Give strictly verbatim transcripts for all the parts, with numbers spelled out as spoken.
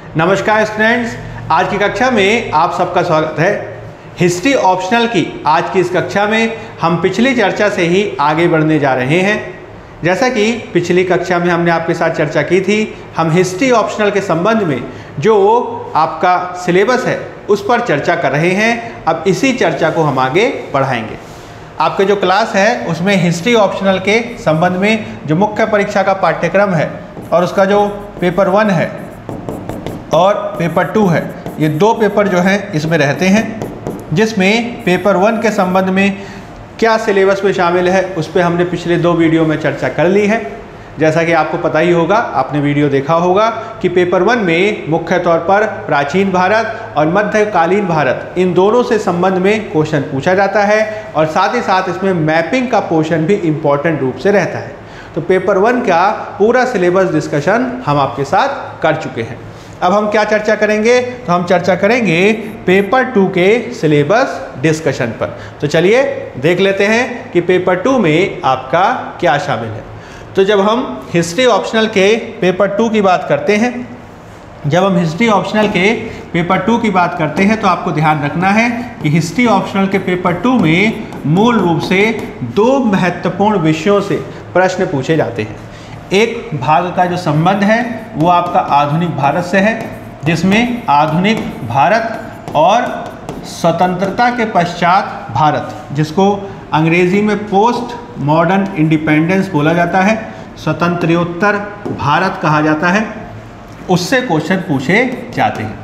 नमस्कार स्टूडेंट्स, आज की कक्षा में आप सबका स्वागत है। हिस्ट्री ऑप्शनल की आज की इस कक्षा में हम पिछली चर्चा से ही आगे बढ़ने जा रहे हैं। जैसा कि पिछली कक्षा में हमने आपके साथ चर्चा की थी, हम हिस्ट्री ऑप्शनल के संबंध में जो आपका सिलेबस है उस पर चर्चा कर रहे हैं। अब इसी चर्चा को हम आगे बढ़ाएंगे। आपके जो क्लास है उसमें हिस्ट्री ऑप्शनल के संबंध में जो मुख्य परीक्षा का पाठ्यक्रम है और उसका जो पेपर वन है और पेपर टू है, ये दो पेपर जो हैं इसमें रहते हैं। जिसमें पेपर वन के संबंध में क्या सिलेबस में शामिल है उस पर हमने पिछले दो वीडियो में चर्चा कर ली है। जैसा कि आपको पता ही होगा, आपने वीडियो देखा होगा कि पेपर वन में मुख्य तौर पर प्राचीन भारत और मध्यकालीन भारत इन दोनों से संबंध में क्वेश्चन पूछा जाता है और साथ ही साथ इसमें मैपिंग का पोर्शन भी इम्पॉर्टेंट रूप से रहता है। तो पेपर वन का पूरा सिलेबस डिस्कशन हम आपके साथ कर चुके हैं। अब हम क्या चर्चा करेंगे, तो हम चर्चा करेंगे पेपर टू के सिलेबस डिस्कशन पर। तो चलिए देख लेते हैं कि पेपर टू में आपका क्या शामिल है। तो जब हम हिस्ट्री ऑप्शनल के पेपर टू की बात करते हैं जब हम हिस्ट्री ऑप्शनल के पेपर टू की बात करते हैं तो आपको ध्यान रखना है कि हिस्ट्री ऑप्शनल के पेपर टू में मूल रूप से दो महत्वपूर्ण विषयों से प्रश्न पूछे जाते हैं। एक भाग का जो संबंध है वो आपका आधुनिक भारत से है, जिसमें आधुनिक भारत और स्वतंत्रता के पश्चात भारत, जिसको अंग्रेजी में पोस्ट मॉडर्न इंडिपेंडेंस बोला जाता है, स्वतंत्रोत्तर भारत कहा जाता है, उससे क्वेश्चन पूछे जाते हैं।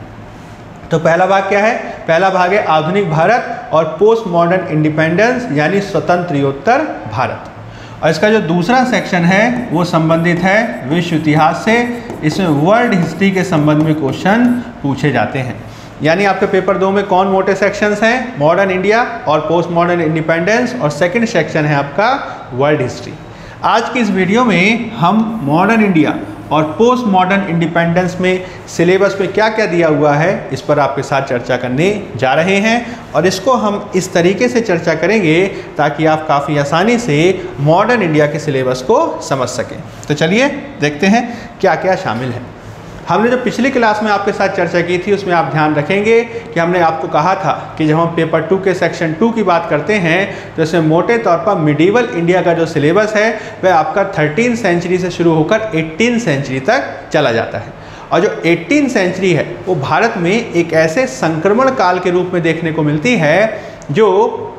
तो पहला भाग क्या है? पहला भाग है आधुनिक भारत और पोस्ट मॉडर्न इंडिपेंडेंस यानी स्वतंत्रोत्तर भारत। और इसका जो दूसरा सेक्शन है वो संबंधित है विश्व इतिहास से। इसमें वर्ल्ड हिस्ट्री के संबंध में क्वेश्चन पूछे जाते हैं। यानी आपके पेपर दो में कौन मोटे सेक्शंस हैं? मॉडर्न इंडिया और पोस्ट मॉडर्न इंडिपेंडेंस, और सेकंड सेक्शन है आपका वर्ल्ड हिस्ट्री। आज की इस वीडियो में हम मॉडर्न इंडिया और पोस्ट मॉडर्न इंडिपेंडेंस में सिलेबस में क्या क्या दिया हुआ है इस पर आपके साथ चर्चा करने जा रहे हैं। और इसको हम इस तरीके से चर्चा करेंगे ताकि आप काफ़ी आसानी से मॉडर्न इंडिया के सिलेबस को समझ सकें। तो चलिए देखते हैं क्या क्या शामिल है। हमने जो पिछली क्लास में आपके साथ चर्चा की थी उसमें आप ध्यान रखेंगे कि हमने आपको कहा था कि जब हम पेपर टू के सेक्शन टू की बात करते हैं तो इसमें मोटे तौर पर मिडीवल इंडिया का जो सिलेबस है वह आपका थर्टीन सेंचुरी से शुरू होकर एटीन सेंचुरी तक चला जाता है। और जो एटीन सेंचुरी है वो भारत में एक ऐसे संक्रमण काल के रूप में देखने को मिलती है जो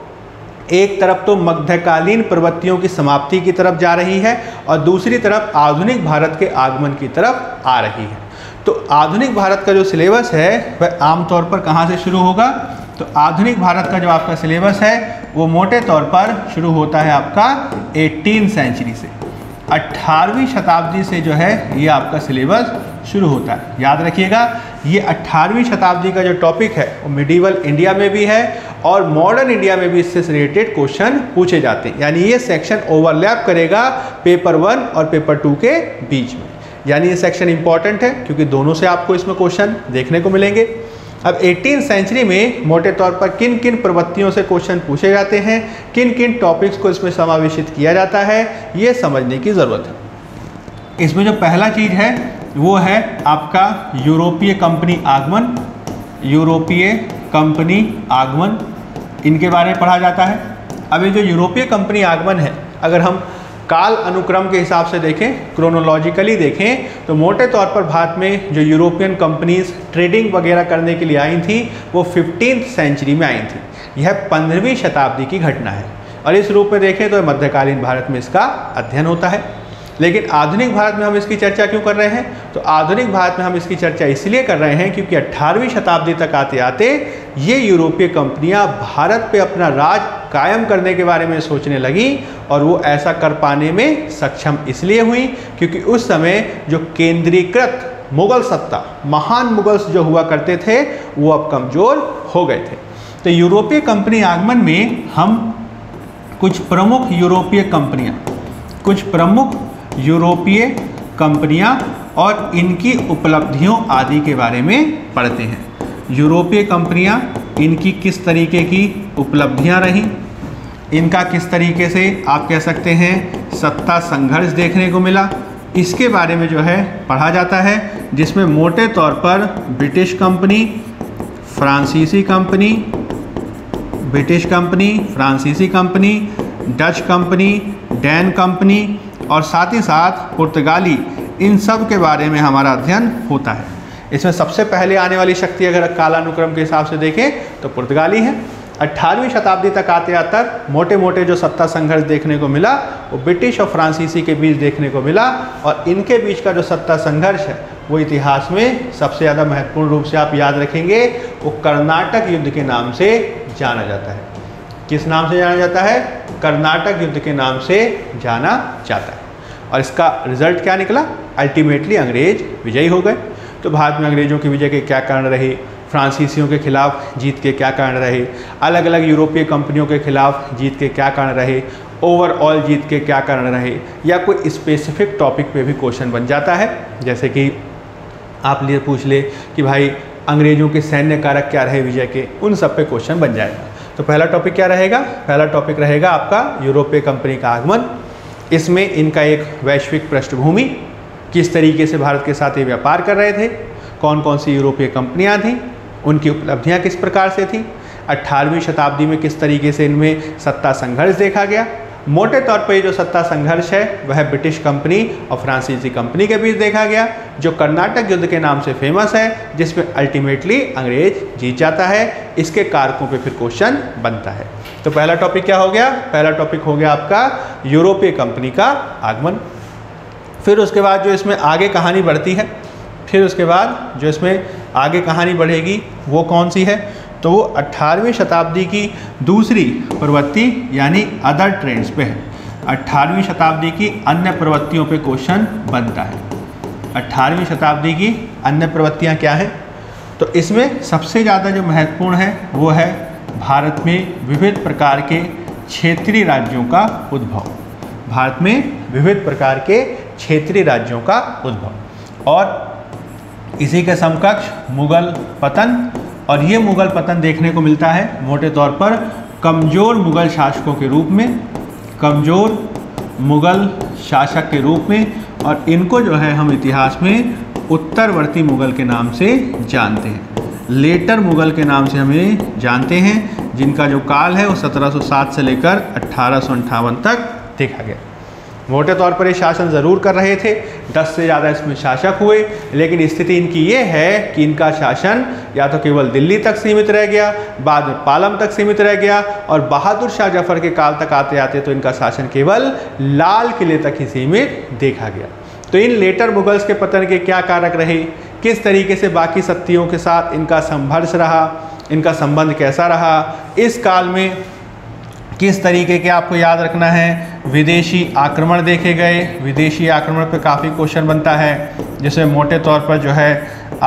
एक तरफ तो मध्यकालीन प्रवृत्तियों की समाप्ति की तरफ जा रही है और दूसरी तरफ आधुनिक भारत के आगमन की तरफ आ रही है। तो आधुनिक भारत का जो सिलेबस है वह आमतौर पर कहाँ से शुरू होगा? तो आधुनिक भारत का जो आपका सिलेबस है वो मोटे तौर पर शुरू होता है आपका एटीन सेंचुरी से। अट्ठारहवीं शताब्दी से जो है ये आपका सिलेबस शुरू होता है। याद रखिएगा, ये अट्ठारहवीं शताब्दी का जो टॉपिक है वो मिडीवल इंडिया में भी है और मॉडर्न इंडिया में भी इससे रिलेटेड क्वेश्चन पूछे जाते हैं। यानी ये सेक्शन ओवरलैप करेगा पेपर वन और पेपर टू के बीच में। यानी ये सेक्शन इंपॉर्टेंट है क्योंकि दोनों से आपको इसमें क्वेश्चन देखने को मिलेंगे। अब एटीन सेंचुरी में मोटे तौर पर किन किन प्रवृत्तियों से क्वेश्चन पूछे जाते हैं, किन किन टॉपिक्स को इसमें समावेशित किया जाता है, ये समझने की ज़रूरत है। इसमें जो पहला चीज़ है वो है आपका यूरोपीय कंपनी आगमन। यूरोपीय कंपनी आगमन, इनके बारे में पढ़ा जाता है। अब ये जो यूरोपीय कंपनी आगमन है, अगर हम काल अनुक्रम के हिसाब से देखें, क्रोनोलॉजिकली देखें, तो मोटे तौर पर भारत में जो यूरोपियन कंपनीज ट्रेडिंग वगैरह करने के लिए आई थी वो फिफ्टीन सेंचुरी में आई थी। यह पंद्रहवीं शताब्दी की घटना है और इस रूप में देखें तो मध्यकालीन भारत में इसका अध्ययन होता है। लेकिन आधुनिक भारत में हम इसकी चर्चा क्यों कर रहे हैं? तो आधुनिक भारत में हम इसकी चर्चा इसलिए कर रहे हैं क्योंकि अट्ठारहवीं शताब्दी तक आते आते ये यूरोपीय कंपनियां भारत पे अपना राज कायम करने के बारे में सोचने लगी और वो ऐसा कर पाने में सक्षम इसलिए हुई क्योंकि उस समय जो केंद्रीकृत मुगल सत्ता, महान मुगल्स जो हुआ करते थे, वो अब कमज़ोर हो गए थे। तो यूरोपीय कंपनी आगमन में हम कुछ प्रमुख यूरोपीय कंपनियाँ कुछ प्रमुख यूरोपीय कंपनियां और इनकी उपलब्धियों आदि के बारे में पढ़ते हैं। यूरोपीय कंपनियां, इनकी किस तरीके की उपलब्धियां रहीं, इनका किस तरीके से आप कह सकते हैं सत्ता संघर्ष देखने को मिला, इसके बारे में जो है पढ़ा जाता है। जिसमें मोटे तौर पर ब्रिटिश कंपनी, फ्रांसीसी कंपनी, ब्रिटिश कंपनी, फ्रांसीसी company, Dutch company, Dane company और साथ ही साथ पुर्तगाली, इन सब के बारे में हमारा अध्ययन होता है। इसमें सबसे पहले आने वाली शक्ति अगर कालानुक्रम के हिसाब से देखें तो पुर्तगाली है। अट्ठारहवीं शताब्दी तक आते आते मोटे मोटे जो सत्ता संघर्ष देखने को मिला वो ब्रिटिश और फ्रांसीसी के बीच देखने को मिला, और इनके बीच का जो सत्ता संघर्ष है वो इतिहास में सबसे ज़्यादा महत्वपूर्ण रूप से आप याद रखेंगे, वो कर्नाटक युद्ध के नाम से जाना जाता है। किस नाम से जाना जाता है? कर्नाटक युद्ध के नाम से जाना जाता है। और इसका रिजल्ट क्या निकला? अल्टीमेटली अंग्रेज विजयी हो गए। तो भारत में अंग्रेजों की विजय के क्या कारण रहे, फ्रांसीसियों के खिलाफ जीत के क्या कारण रहे, अलग अलग यूरोपीय कंपनियों के खिलाफ जीत के क्या कारण रहे, ओवरऑल जीत के क्या कारण रहे, या कोई स्पेसिफिक टॉपिक पे भी क्वेश्चन बन जाता है। जैसे कि आप लिए पूछ ले कि भाई अंग्रेजों के सैन्य कारक क्या रहे विजय के, उन सब पे क्वेश्चन बन जाएगा। तो पहला टॉपिक क्या रहेगा? पहला टॉपिक रहेगा आपका यूरोपीय कंपनी का आगमन। इसमें इनका एक वैश्विक पृष्ठभूमि, किस तरीके से भारत के साथ ये व्यापार कर रहे थे, कौन कौन सी यूरोपीय कंपनियां थीं, उनकी उपलब्धियां किस प्रकार से थीं, अट्ठारहवीं शताब्दी में किस तरीके से इनमें सत्ता संघर्ष देखा गया। मोटे तौर पर ये जो सत्ता संघर्ष है वह ब्रिटिश कंपनी और फ्रांसीसी कंपनी के बीच देखा गया, जो कर्नाटक युद्ध के नाम से फेमस है, जिसमें अल्टीमेटली अंग्रेज जीत जाता है। इसके कारकों पे फिर क्वेश्चन बनता है। तो पहला टॉपिक क्या हो गया? पहला टॉपिक हो गया आपका यूरोपीय कंपनी का आगमन। फिर उसके बाद जो इसमें आगे कहानी बढ़ती है, फिर उसके बाद जो इसमें आगे कहानी बढ़ेगी वो कौन सी है? तो वो अट्ठारहवीं शताब्दी की दूसरी प्रवृत्ति यानी अदर ट्रेंड्स पे है। अट्ठारहवीं शताब्दी की अन्य प्रवृत्तियों पे क्वेश्चन बनता है। अट्ठारहवीं शताब्दी की अन्य प्रवृत्तियाँ क्या हैं? तो इसमें सबसे ज़्यादा जो महत्वपूर्ण है वो है भारत में विविध प्रकार के क्षेत्रीय राज्यों का उद्भव। भारत में विविध प्रकार के क्षेत्रीय राज्यों का उद्भव और इसी के समकक्ष मुगल पतन। और ये मुगल पतन देखने को मिलता है मोटे तौर पर कमज़ोर मुगल शासकों के रूप में, कमज़ोर मुगल शासक के रूप में। और इनको जो है हम इतिहास में उत्तरवर्ती मुगल के नाम से जानते हैं, लेटर मुगल के नाम से हमें जानते हैं, जिनका जो काल है वो सत्रह सौ सात से लेकर अट्ठारह सौ अंठावन तक देखा गया। मोटे तौर पर ये शासन ज़रूर कर रहे थे, दस से ज़्यादा इसमें शासक हुए, लेकिन स्थिति इनकी ये है कि इनका शासन या तो केवल दिल्ली तक सीमित रह गया, बाद में पालम तक सीमित रह गया, और बहादुर शाह जफर के काल तक आते आते तो इनका शासन केवल लाल किले तक ही सीमित देखा गया। तो इन लेटर मुगल्स के पतन के क्या कारक रहे, किस तरीके से बाकी शक्तियों के साथ इनका संघर्ष रहा, इनका संबंध कैसा रहा, इस काल में किस तरीके के आपको याद रखना है विदेशी आक्रमण देखे गए। विदेशी आक्रमण पे काफ़ी क्वेश्चन बनता है, जिसमें मोटे तौर पर जो है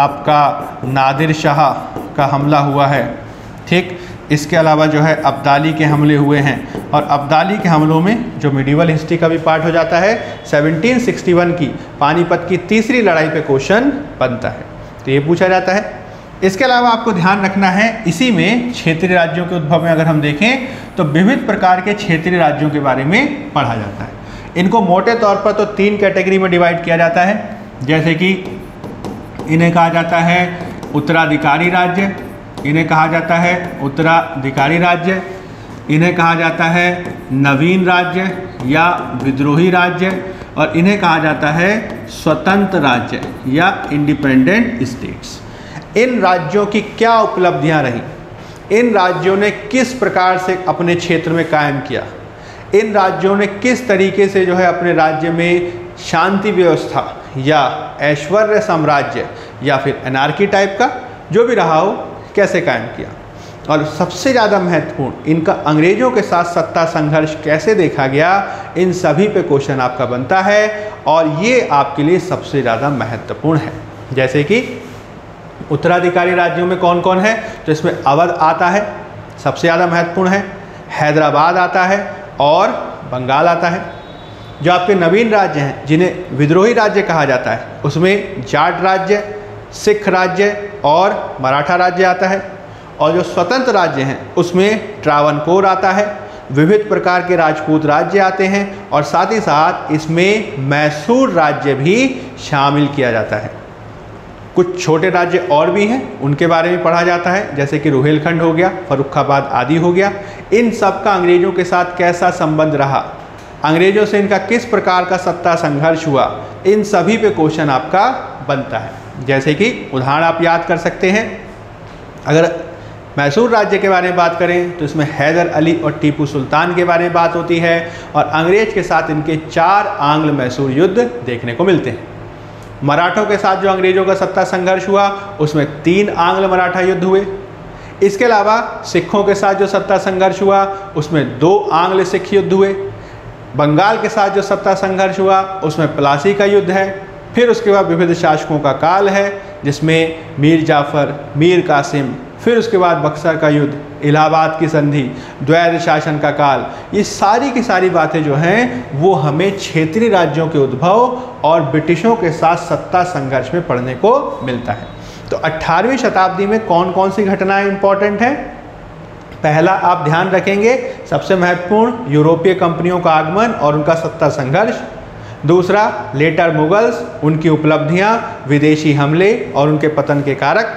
आपका नादिर शाह का हमला हुआ है, ठीक। इसके अलावा जो है अब्दाली के हमले हुए हैं, और अब्दाली के हमलों में जो मिडिवल हिस्ट्री का भी पार्ट हो जाता है, सत्रह सौ इकसठ की पानीपत की तीसरी लड़ाई पे क्वेश्चन बनता है, तो ये पूछा जाता है। इसके अलावा आपको ध्यान रखना है इसी में क्षेत्रीय राज्यों के उद्भव में अगर हम देखें तो विविध प्रकार के क्षेत्रीय राज्यों के बारे में पढ़ा जाता है। इनको मोटे तौर पर तो तीन कैटेगरी में डिवाइड किया जाता है, जैसे कि इन्हें कहा जाता है उत्तराधिकारी राज्य, इन्हें कहा जाता है उत्तराधिकारी राज्य, इन्हें कहा जाता है नवीन राज्य या विद्रोही राज्य, और इन्हें कहा जाता है स्वतंत्र राज्य या इंडिपेंडेंट स्टेट्स। इन राज्यों की क्या उपलब्धियां रहीं, इन राज्यों ने किस प्रकार से अपने क्षेत्र में कायम किया, इन राज्यों ने किस तरीके से जो है अपने राज्य में शांति व्यवस्था या ऐश्वर्य साम्राज्य या फिर एनार्की टाइप का जो भी रहा हो कैसे कायम किया, और सबसे ज़्यादा महत्वपूर्ण इनका अंग्रेज़ों के साथ सत्ता संघर्ष कैसे देखा गया, इन सभी पे क्वेश्चन आपका बनता है, और ये आपके लिए सबसे ज़्यादा महत्वपूर्ण है। जैसे कि उत्तराधिकारी राज्यों में कौन कौन है, तो इसमें अवध आता है, सबसे ज़्यादा महत्वपूर्ण है, हैदराबाद आता है और बंगाल आता है। जो आपके नवीन राज्य हैं जिन्हें विद्रोही राज्य कहा जाता है, उसमें जाट राज्य, सिख राज्य और मराठा राज्य आता है, और जो स्वतंत्र राज्य हैं उसमें ट्रावनकोर आता है, विविध प्रकार के राजपूत राज्य आते हैं, और साथ ही साथ इसमें मैसूर राज्य भी शामिल किया जाता है। कुछ छोटे राज्य और भी हैं, उनके बारे में पढ़ा जाता है, जैसे कि रुहेलखंड हो गया, फर्रुखाबाद आदि हो गया। इन सब का अंग्रेज़ों के साथ कैसा संबंध रहा, अंग्रेज़ों से इनका किस प्रकार का सत्ता संघर्ष हुआ, इन सभी पे क्वेश्चन आपका बनता है। जैसे कि उदाहरण आप याद कर सकते हैं, अगर मैसूर राज्य के बारे में बात करें तो इसमें हैदर अली और टीपू सुल्तान के बारे में बात होती है, और अंग्रेज के साथ इनके चार आंग्ल मैसूर युद्ध देखने को मिलते हैं। मराठों के साथ जो अंग्रेजों का सत्ता संघर्ष हुआ उसमें तीन आंग्ल मराठा युद्ध हुए। इसके अलावा सिखों के साथ जो सत्ता संघर्ष हुआ उसमें दो आंग्ल सिख युद्ध हुए। बंगाल के साथ जो सत्ता संघर्ष हुआ उसमें प्लासी का युद्ध है। फिर उसके बाद विविध शासकों का काल है, जिसमें मीर जाफ़र, मीर कासिम, फिर उसके बाद बक्सर का युद्ध, इलाहाबाद की संधि, द्वैध शासन का काल। ये सारी की सारी बातें जो हैं वो हमें क्षेत्रीय राज्यों के उद्भव और ब्रिटिशों के साथ सत्ता संघर्ष में पढ़ने को मिलता है। तो अठारहवीं शताब्दी में कौन कौन सी घटनाएं इंपॉर्टेंट हैं? पहला आप ध्यान रखेंगे, सबसे महत्वपूर्ण यूरोपीय कंपनियों का आगमन और उनका सत्ता संघर्ष। दूसरा, लेटर मुगल्स, उनकी उपलब्धियां, विदेशी हमले और उनके पतन के कारक।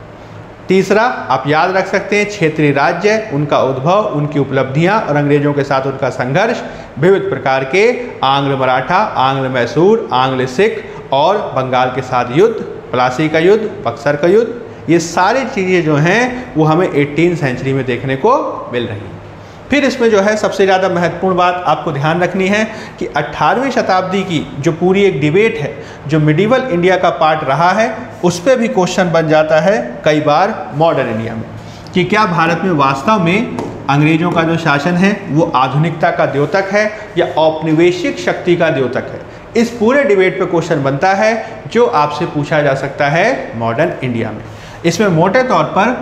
तीसरा, आप याद रख सकते हैं, क्षेत्रीय राज्य, उनका उद्भव, उनकी उपलब्धियां और अंग्रेजों के साथ उनका संघर्ष। विविध प्रकार के आंग्ल मराठा, आंग्ल मैसूर, आंग्ल सिख और बंगाल के साथ युद्ध, प्लासी का युद्ध, बक्सर का युद्ध, ये सारी चीज़ें जो हैं वो हमें एटीन सेंचुरी में देखने को मिल रही हैं। फिर इसमें जो है सबसे ज़्यादा महत्वपूर्ण बात आपको ध्यान रखनी है कि अठारहवीं शताब्दी की जो पूरी एक डिबेट है, जो मिडिवल इंडिया का पार्ट रहा है, उस पर भी क्वेश्चन बन जाता है कई बार मॉडर्न इंडिया में, कि क्या भारत में वास्तव में अंग्रेजों का जो शासन है वो आधुनिकता का द्योतक है या औपनिवेशिक शक्ति का द्योतक है। इस पूरे डिबेट पे क्वेश्चन बनता है जो आपसे पूछा जा सकता है मॉडर्न इंडिया में। इसमें मोटे तौर पर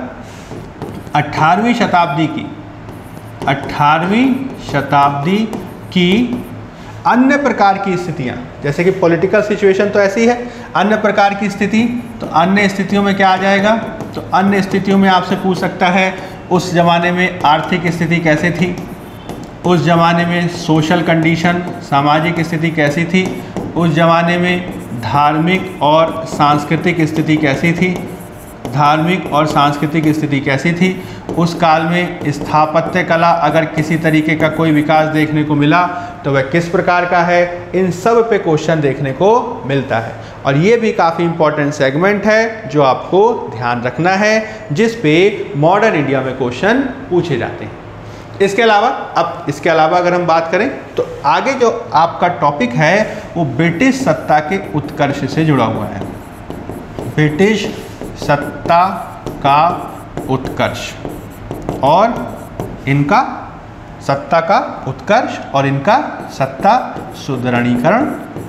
अठारहवीं शताब्दी की अठारहवीं शताब्दी की अन्य प्रकार की स्थितियां, जैसे कि पॉलिटिकल सिचुएशन तो ऐसी है, अन्य प्रकार की स्थिति, तो अन्य स्थितियों में क्या आ जाएगा, तो अन्य स्थितियों में आपसे पूछ सकता है उस ज़माने में आर्थिक स्थिति कैसे थी, उस ज़माने में सोशल कंडीशन, सामाजिक स्थिति कैसी थी, उस ज़माने में धार्मिक और सांस्कृतिक स्थिति कैसी थी, धार्मिक और सांस्कृतिक स्थिति कैसी थी, उस काल में स्थापत्य कला अगर किसी तरीके का कोई विकास देखने को मिला तो वह किस प्रकार का है, इन सब पे क्वेश्चन देखने को मिलता है। और ये भी काफ़ी इंपॉर्टेंट सेगमेंट है जो आपको ध्यान रखना है, जिस पे मॉडर्न इंडिया में क्वेश्चन पूछे जाते हैं। इसके अलावा अब इसके अलावा अगर हम बात करें तो आगे जो आपका टॉपिक है वो ब्रिटिश सत्ता के उत्कर्ष से जुड़ा हुआ है। ब्रिटिश सत्ता का उत्कर्ष और इनका सत्ता का उत्कर्ष और इनका सत्ता सुदृढ़ीकरण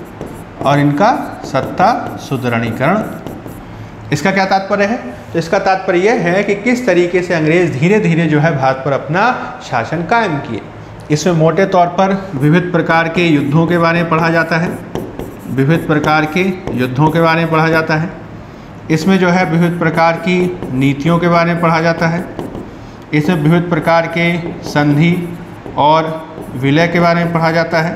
और इनका सत्ता सुदृढ़ीकरण। इसका क्या तात्पर्य है? तो इसका तात्पर्य यह है कि किस तरीके से अंग्रेज धीरे धीरे जो है भारत पर अपना शासन कायम किए। इसमें मोटे तौर पर विविध प्रकार के युद्धों के बारे में पढ़ा जाता है, विविध प्रकार के युद्धों के बारे में पढ़ा जाता है। इसमें जो है विविध प्रकार की नीतियों के बारे में पढ़ा जाता है। इसमें विविध प्रकार के संधि और विलय के बारे में पढ़ा जाता है,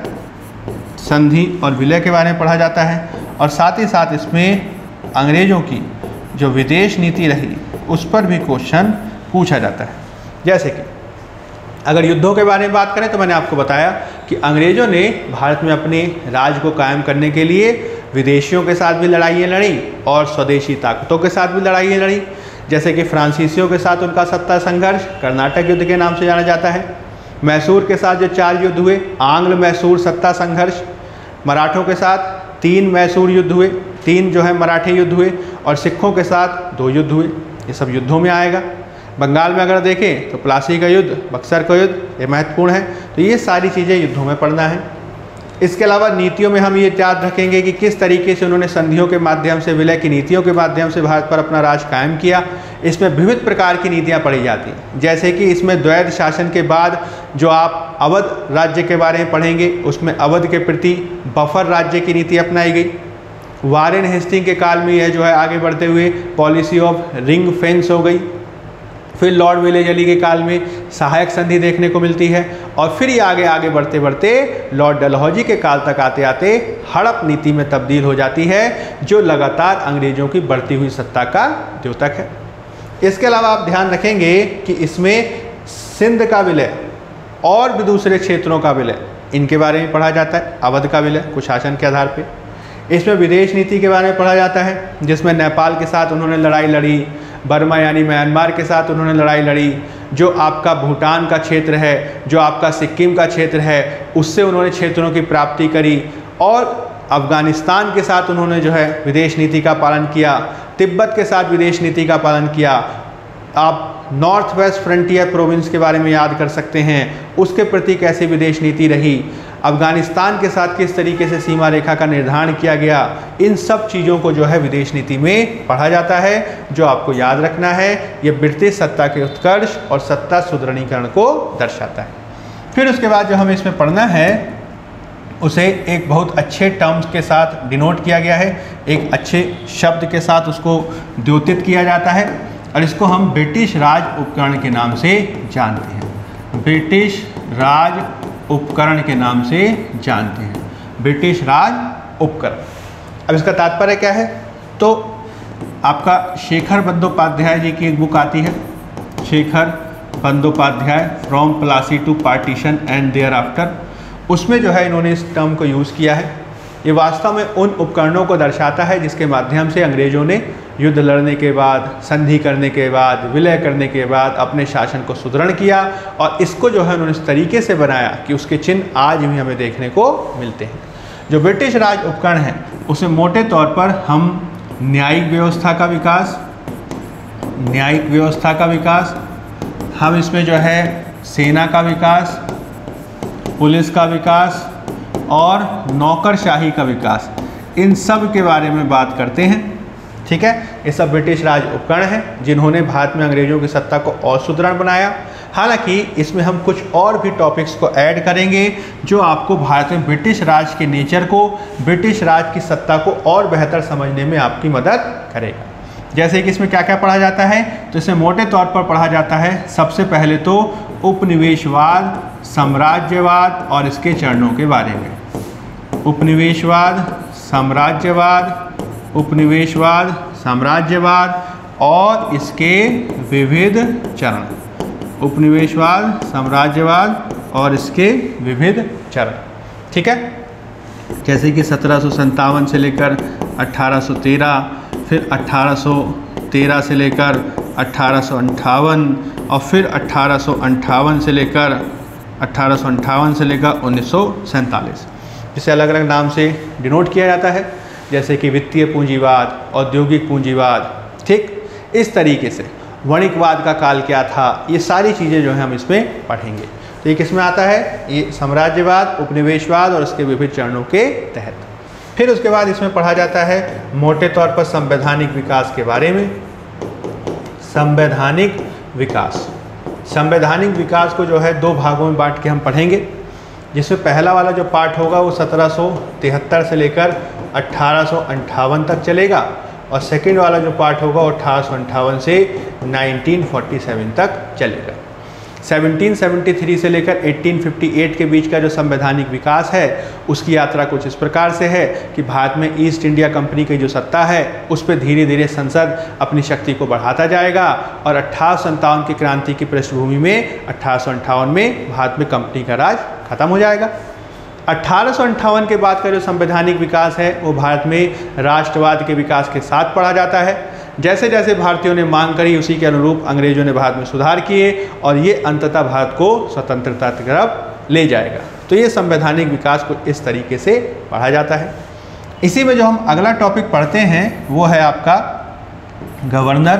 संधि और विलय के बारे में पढ़ा जाता है। और साथ ही साथ इसमें अंग्रेज़ों की जो विदेश नीति रही उस पर भी क्वेश्चन पूछा जाता है। जैसे कि अगर युद्धों के बारे में बात करें तो मैंने आपको बताया कि अंग्रेज़ों ने भारत में अपने राज को कायम करने के लिए विदेशियों के साथ भी लड़ाइयाँ लड़ी और स्वदेशी ताकतों के साथ भी लड़ाइयाँ लड़ी। जैसे कि फ्रांसीसियों के साथ उनका सत्ता संघर्ष कर्नाटक युद्ध के नाम से जाना जाता है। मैसूर के साथ जो चार युद्ध हुए, आंग्ल मैसूर सत्ता संघर्ष। मराठों के साथ तीन मैसूर युद्ध हुए, तीन जो है मराठी युद्ध हुए, और सिखों के साथ दो युद्ध हुए। ये सब युद्धों में आएगा। बंगाल में अगर देखें तो प्लासी का युद्ध, बक्सर का युद्ध, ये महत्वपूर्ण है। तो ये सारी चीज़ें युद्धों में पढ़ना है। इसके अलावा नीतियों में हम ये याद रखेंगे कि किस तरीके से उन्होंने संधियों के माध्यम से, विलय की नीतियों के माध्यम से भारत पर अपना राज कायम किया। इसमें विविध प्रकार की नीतियाँ पढ़ी जाती हैं। जैसे कि इसमें द्वैध शासन के बाद जो आप अवध राज्य के बारे में पढ़ेंगे, उसमें अवध के प्रति बफर राज्य की नीति अपनाई गई। वारेन हेस्टिंग के काल में यह जो है आगे बढ़ते हुए पॉलिसी ऑफ रिंग फेंस हो गई। फिर लॉर्ड वेलेजली के काल में सहायक संधि देखने को मिलती है, और फिर ये आगे आगे बढ़ते बढ़ते लॉर्ड डलहौजी के काल तक आते आते हड़प नीति में तब्दील हो जाती है, जो लगातार अंग्रेजों की बढ़ती हुई सत्ता का द्योतक है। इसके अलावा आप ध्यान रखेंगे कि इसमें सिंध का विलय और भी दूसरे क्षेत्रों का विलय, इनके बारे में पढ़ा जाता है। अवध का विलय कुशासन के आधार पे। इसमें विदेश नीति के बारे में पढ़ा जाता है, जिसमें नेपाल के साथ उन्होंने लड़ाई लड़ी, बर्मा यानी म्यांमार के साथ उन्होंने लड़ाई लड़ी, जो आपका भूटान का क्षेत्र है, जो आपका सिक्किम का क्षेत्र है, उससे उन्होंने क्षेत्रों की प्राप्ति करी, और अफ़गानिस्तान के साथ उन्होंने जो है विदेश नीति का पालन किया, तिब्बत के साथ विदेश नीति का पालन किया। आप नॉर्थ वेस्ट फ्रंटियर प्रोविंस के बारे में याद कर सकते हैं, उसके प्रति कैसे विदेश नीति रही, अफ़गानिस्तान के साथ किस तरीके से सीमा रेखा का निर्धारण किया गया, इन सब चीज़ों को जो है विदेश नीति में पढ़ा जाता है। जो आपको याद रखना है, ये ब्रिटिश सत्ता के उत्कर्ष और सत्ता सुदृढ़ीकरण को दर्शाता है। फिर उसके बाद जो हमें इसमें पढ़ना है, उसे एक बहुत अच्छे टर्म्स के साथ डिनोट किया गया है, एक अच्छे शब्द के साथ उसको द्योतित किया जाता है, और इसको हम ब्रिटिश राज उपकरण के नाम से जानते हैं। ब्रिटिश राज उपकरण के नाम से जानते हैं, ब्रिटिश राज उपकरण। अब इसका तात्पर्य क्या है? तो आपका शेखर बंदोपाध्याय जी की एक बुक आती है, Shekhar Bandopadhyay from Plassey to partition and thereafter, उसमें जो है इन्होंने इस टर्म को यूज़ किया है। ये वास्तव में उन उपकरणों को दर्शाता है जिसके माध्यम से अंग्रेज़ों ने युद्ध लड़ने के बाद, संधि करने के बाद, विलय करने के बाद अपने शासन को सुदृढ़ किया, और इसको जो है उन्होंने इस तरीके से बनाया कि उसके चिन्ह आज भी हमें देखने को मिलते हैं। जो ब्रिटिश राज उपकरण है, उसे मोटे तौर पर हम न्यायिक व्यवस्था का विकास, न्यायिक व्यवस्था का विकास, हम इसमें जो है सेना का विकास, पुलिस का विकास और नौकरशाही का विकास, इन सब के बारे में बात करते हैं। ठीक है, ये सब ब्रिटिश राज उपकरण हैं जिन्होंने भारत में अंग्रेजों की सत्ता को और सुदृढ़ बनाया। हालांकि इसमें हम कुछ और भी टॉपिक्स को ऐड करेंगे जो आपको भारत में ब्रिटिश राज के नेचर को, ब्रिटिश राज की सत्ता को और बेहतर समझने में आपकी मदद करेगा। जैसे कि इसमें क्या क्या पढ़ा जाता है, तो इसमें मोटे तौर पर पढ़ा जाता है सबसे पहले तो उपनिवेशवाद, साम्राज्यवाद और इसके चरणों के बारे में। उपनिवेशवाद, साम्राज्यवाद, उपनिवेशवाद, साम्राज्यवाद और इसके विविध चरण। उपनिवेशवाद, साम्राज्यवाद और इसके विविध चरण। ठीक है, जैसे कि सत्रह सौ सत्तावन से लेकर अट्ठारह सौ तेरह, फिर अट्ठारह सौ तेरह से लेकर अट्ठारह सौ अंठावन, और फिर अट्ठारह सौ अंठावन से लेकर अट्ठारह सौ अंठावन से लेकर उन्नीस सौ सैंतालीस, इसे अलग अलग नाम से डिनोट किया जाता है, जैसे कि वित्तीय पूंजीवाद, औद्योगिक पूंजीवाद। ठीक, इस तरीके से वणिकवाद का काल क्या था, ये सारी चीज़ें जो है हम इसमें पढ़ेंगे। तो ये किसमें आता है? ये साम्राज्यवाद, उपनिवेशवाद और इसके विभिन्न चरणों के तहत। फिर उसके बाद इसमें पढ़ा जाता है मोटे तौर पर संवैधानिक विकास के बारे में। संवैधानिक विकास, संवैधानिक विकास को जो है दो भागों में बांट के हम पढ़ेंगे, जिसमें पहला वाला जो पार्ट होगा वो सत्रह सौ तिहत्तर से लेकर अट्ठारह सौ अंठावन तक चलेगा, और सेकंड वाला जो पार्ट होगा वो अट्ठारह सौ अंठावन से नाइनटीन फोर्टी सेवन तक चलेगा। सत्रह सौ तिहत्तर से लेकर अठारह सौ अट्ठावन के बीच का जो संवैधानिक विकास है, उसकी यात्रा कुछ इस प्रकार से है कि भारत में ईस्ट इंडिया कंपनी की जो सत्ता है उस पर धीरे धीरे संसद अपनी शक्ति को बढ़ाता जाएगा, और अट्ठारह सौ अंठावन की क्रांति की पृष्ठभूमि में अट्ठारह सौ अंठावन में भारत में कंपनी का राज खत्म हो जाएगा। अट्ठारह सौ अंठावन के बाद का जो संवैधानिक विकास है वो भारत में राष्ट्रवाद के विकास के साथ पढ़ा जाता है। जैसे जैसे भारतीयों ने मांग करी, उसी के अनुरूप अंग्रेजों ने भारत में सुधार किए, और ये अंततः भारत को स्वतंत्रता की तरफ ले जाएगा। तो ये संवैधानिक विकास को इस तरीके से पढ़ा जाता है। इसी में जो हम अगला टॉपिक पढ़ते हैं वो है आपका गवर्नर,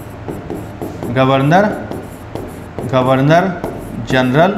गवर्नर, गवर्नर जनरल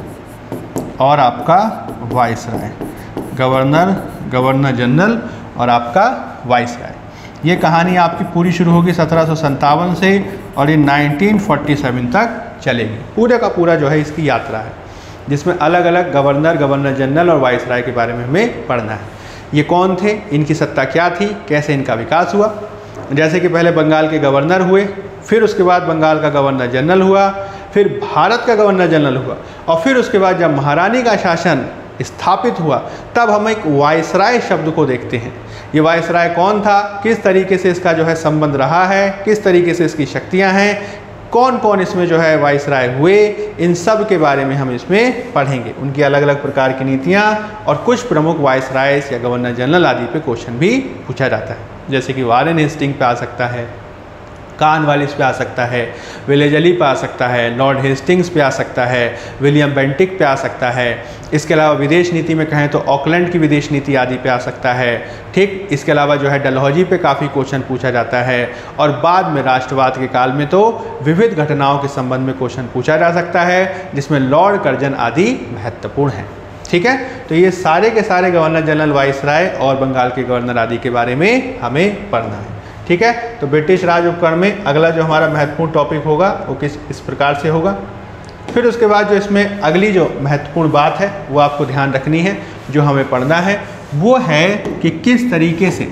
और आपका वाइसराय। गवर्नर, गवर्नर जनरल और आपका वाइसराय। ये कहानी आपकी पूरी शुरू होगी सत्रह सौ सत्तावन से और ये नाइनटीन फोर्टी सेवन तक चलेगी। पूरे का पूरा जो है इसकी यात्रा है, जिसमें अलग अलग गवर्नर, गवर्नर जनरल और वाइसराय के बारे में हमें पढ़ना है। ये कौन थे, इनकी सत्ता क्या थी, कैसे इनका विकास हुआ। जैसे कि पहले बंगाल के गवर्नर हुए, फिर उसके बाद बंगाल का गवर्नर जनरल हुआ, फिर भारत का गवर्नर जनरल हुआ, और फिर उसके बाद जब महारानी का शासन स्थापित हुआ तब हम एक वायसराय शब्द को देखते हैं। ये वायसराय कौन था, किस तरीके से इसका जो है संबंध रहा है, किस तरीके से इसकी शक्तियाँ हैं, कौन कौन इसमें जो है वायसराय हुए, इन सब के बारे में हम इसमें पढ़ेंगे। उनकी अलग अलग प्रकार की नीतियाँ और कुछ प्रमुख वायसरायस या गवर्नर जनरल आदि पे क्वेश्चन भी पूछा जाता है, जैसे कि वारेन हेस्टिंग पे आ सकता है, कॉर्नवालिस पे आ सकता है, वेलेजली पे आ सकता है, लॉर्ड हेस्टिंग्स पे आ सकता है, विलियम बेंटिक पे आ सकता है। इसके अलावा विदेश नीति में कहें तो ऑकलैंड की विदेश नीति आदि पे आ सकता है। ठीक, इसके अलावा जो है डलहौजी पे काफ़ी क्वेश्चन पूछा जाता है, और बाद में राष्ट्रवाद के काल में तो विविध घटनाओं के संबंध में क्वेश्चन पूछा जा सकता है, जिसमें लॉर्ड कर्जन आदि महत्वपूर्ण हैं। ठीक है, तो ये सारे के सारे गवर्नर जनरल, वायसराय और बंगाल के गवर्नर आदि के बारे में हमें पढ़ना है। ठीक है, तो ब्रिटिश राज उपकरण में अगला जो हमारा महत्वपूर्ण टॉपिक होगा वो किस इस प्रकार से होगा। फिर उसके बाद जो इसमें अगली जो महत्वपूर्ण बात है वो आपको ध्यान रखनी है, जो हमें पढ़ना है वो है कि किस तरीके से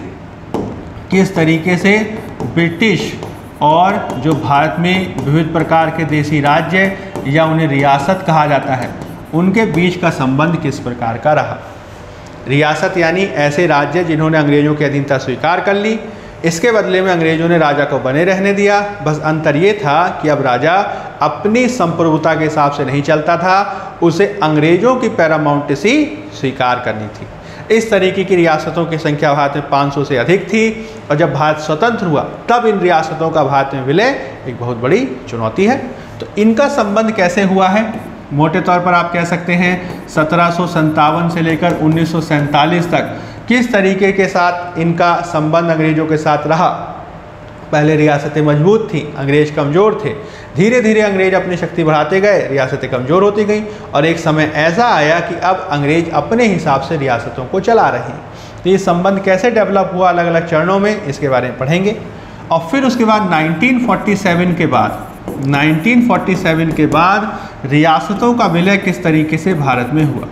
किस तरीके से ब्रिटिश और जो भारत में विविध प्रकार के देशी राज्य या उन्हें रियासत कहा जाता है, उनके बीच का संबंध किस प्रकार का रहा। रियासत यानी ऐसे राज्य जिन्होंने अंग्रेजों की अधीनता स्वीकार कर ली, इसके बदले में अंग्रेजों ने राजा को बने रहने दिया। बस अंतर ये था कि अब राजा अपनी संप्रभुता के हिसाब से नहीं चलता था, उसे अंग्रेजों की पैरामाउंटेसी स्वीकार करनी थी। इस तरीके की रियासतों की संख्या भारत में पाँच सौ से अधिक थी, और जब भारत स्वतंत्र हुआ तब इन रियासतों का भारत में विलय एक बहुत बड़ी चुनौती है। तो इनका संबंध कैसे हुआ है, मोटे तौर पर आप कह सकते हैं सत्रह सौ संतावन से लेकर उन्नीस सौ सैंतालीस तक किस तरीके के साथ इनका संबंध अंग्रेजों के साथ रहा। पहले रियासतें मजबूत थीं, अंग्रेज कमज़ोर थे, धीरे धीरे अंग्रेज अपनी शक्ति बढ़ाते गए, रियासतें कमज़ोर होती गईं, और एक समय ऐसा आया कि अब अंग्रेज अपने हिसाब से रियासतों को चला रहे हैं। तो ये संबंध कैसे डेवलप हुआ अलग अलग चरणों में, इसके बारे में पढ़ेंगे। और फिर उसके बाद नाइनटीन फोर्टी सेवन के बाद नाइनटीन फोर्टी सेवन के बाद रियासतों का विलय किस तरीके से भारत में हुआ।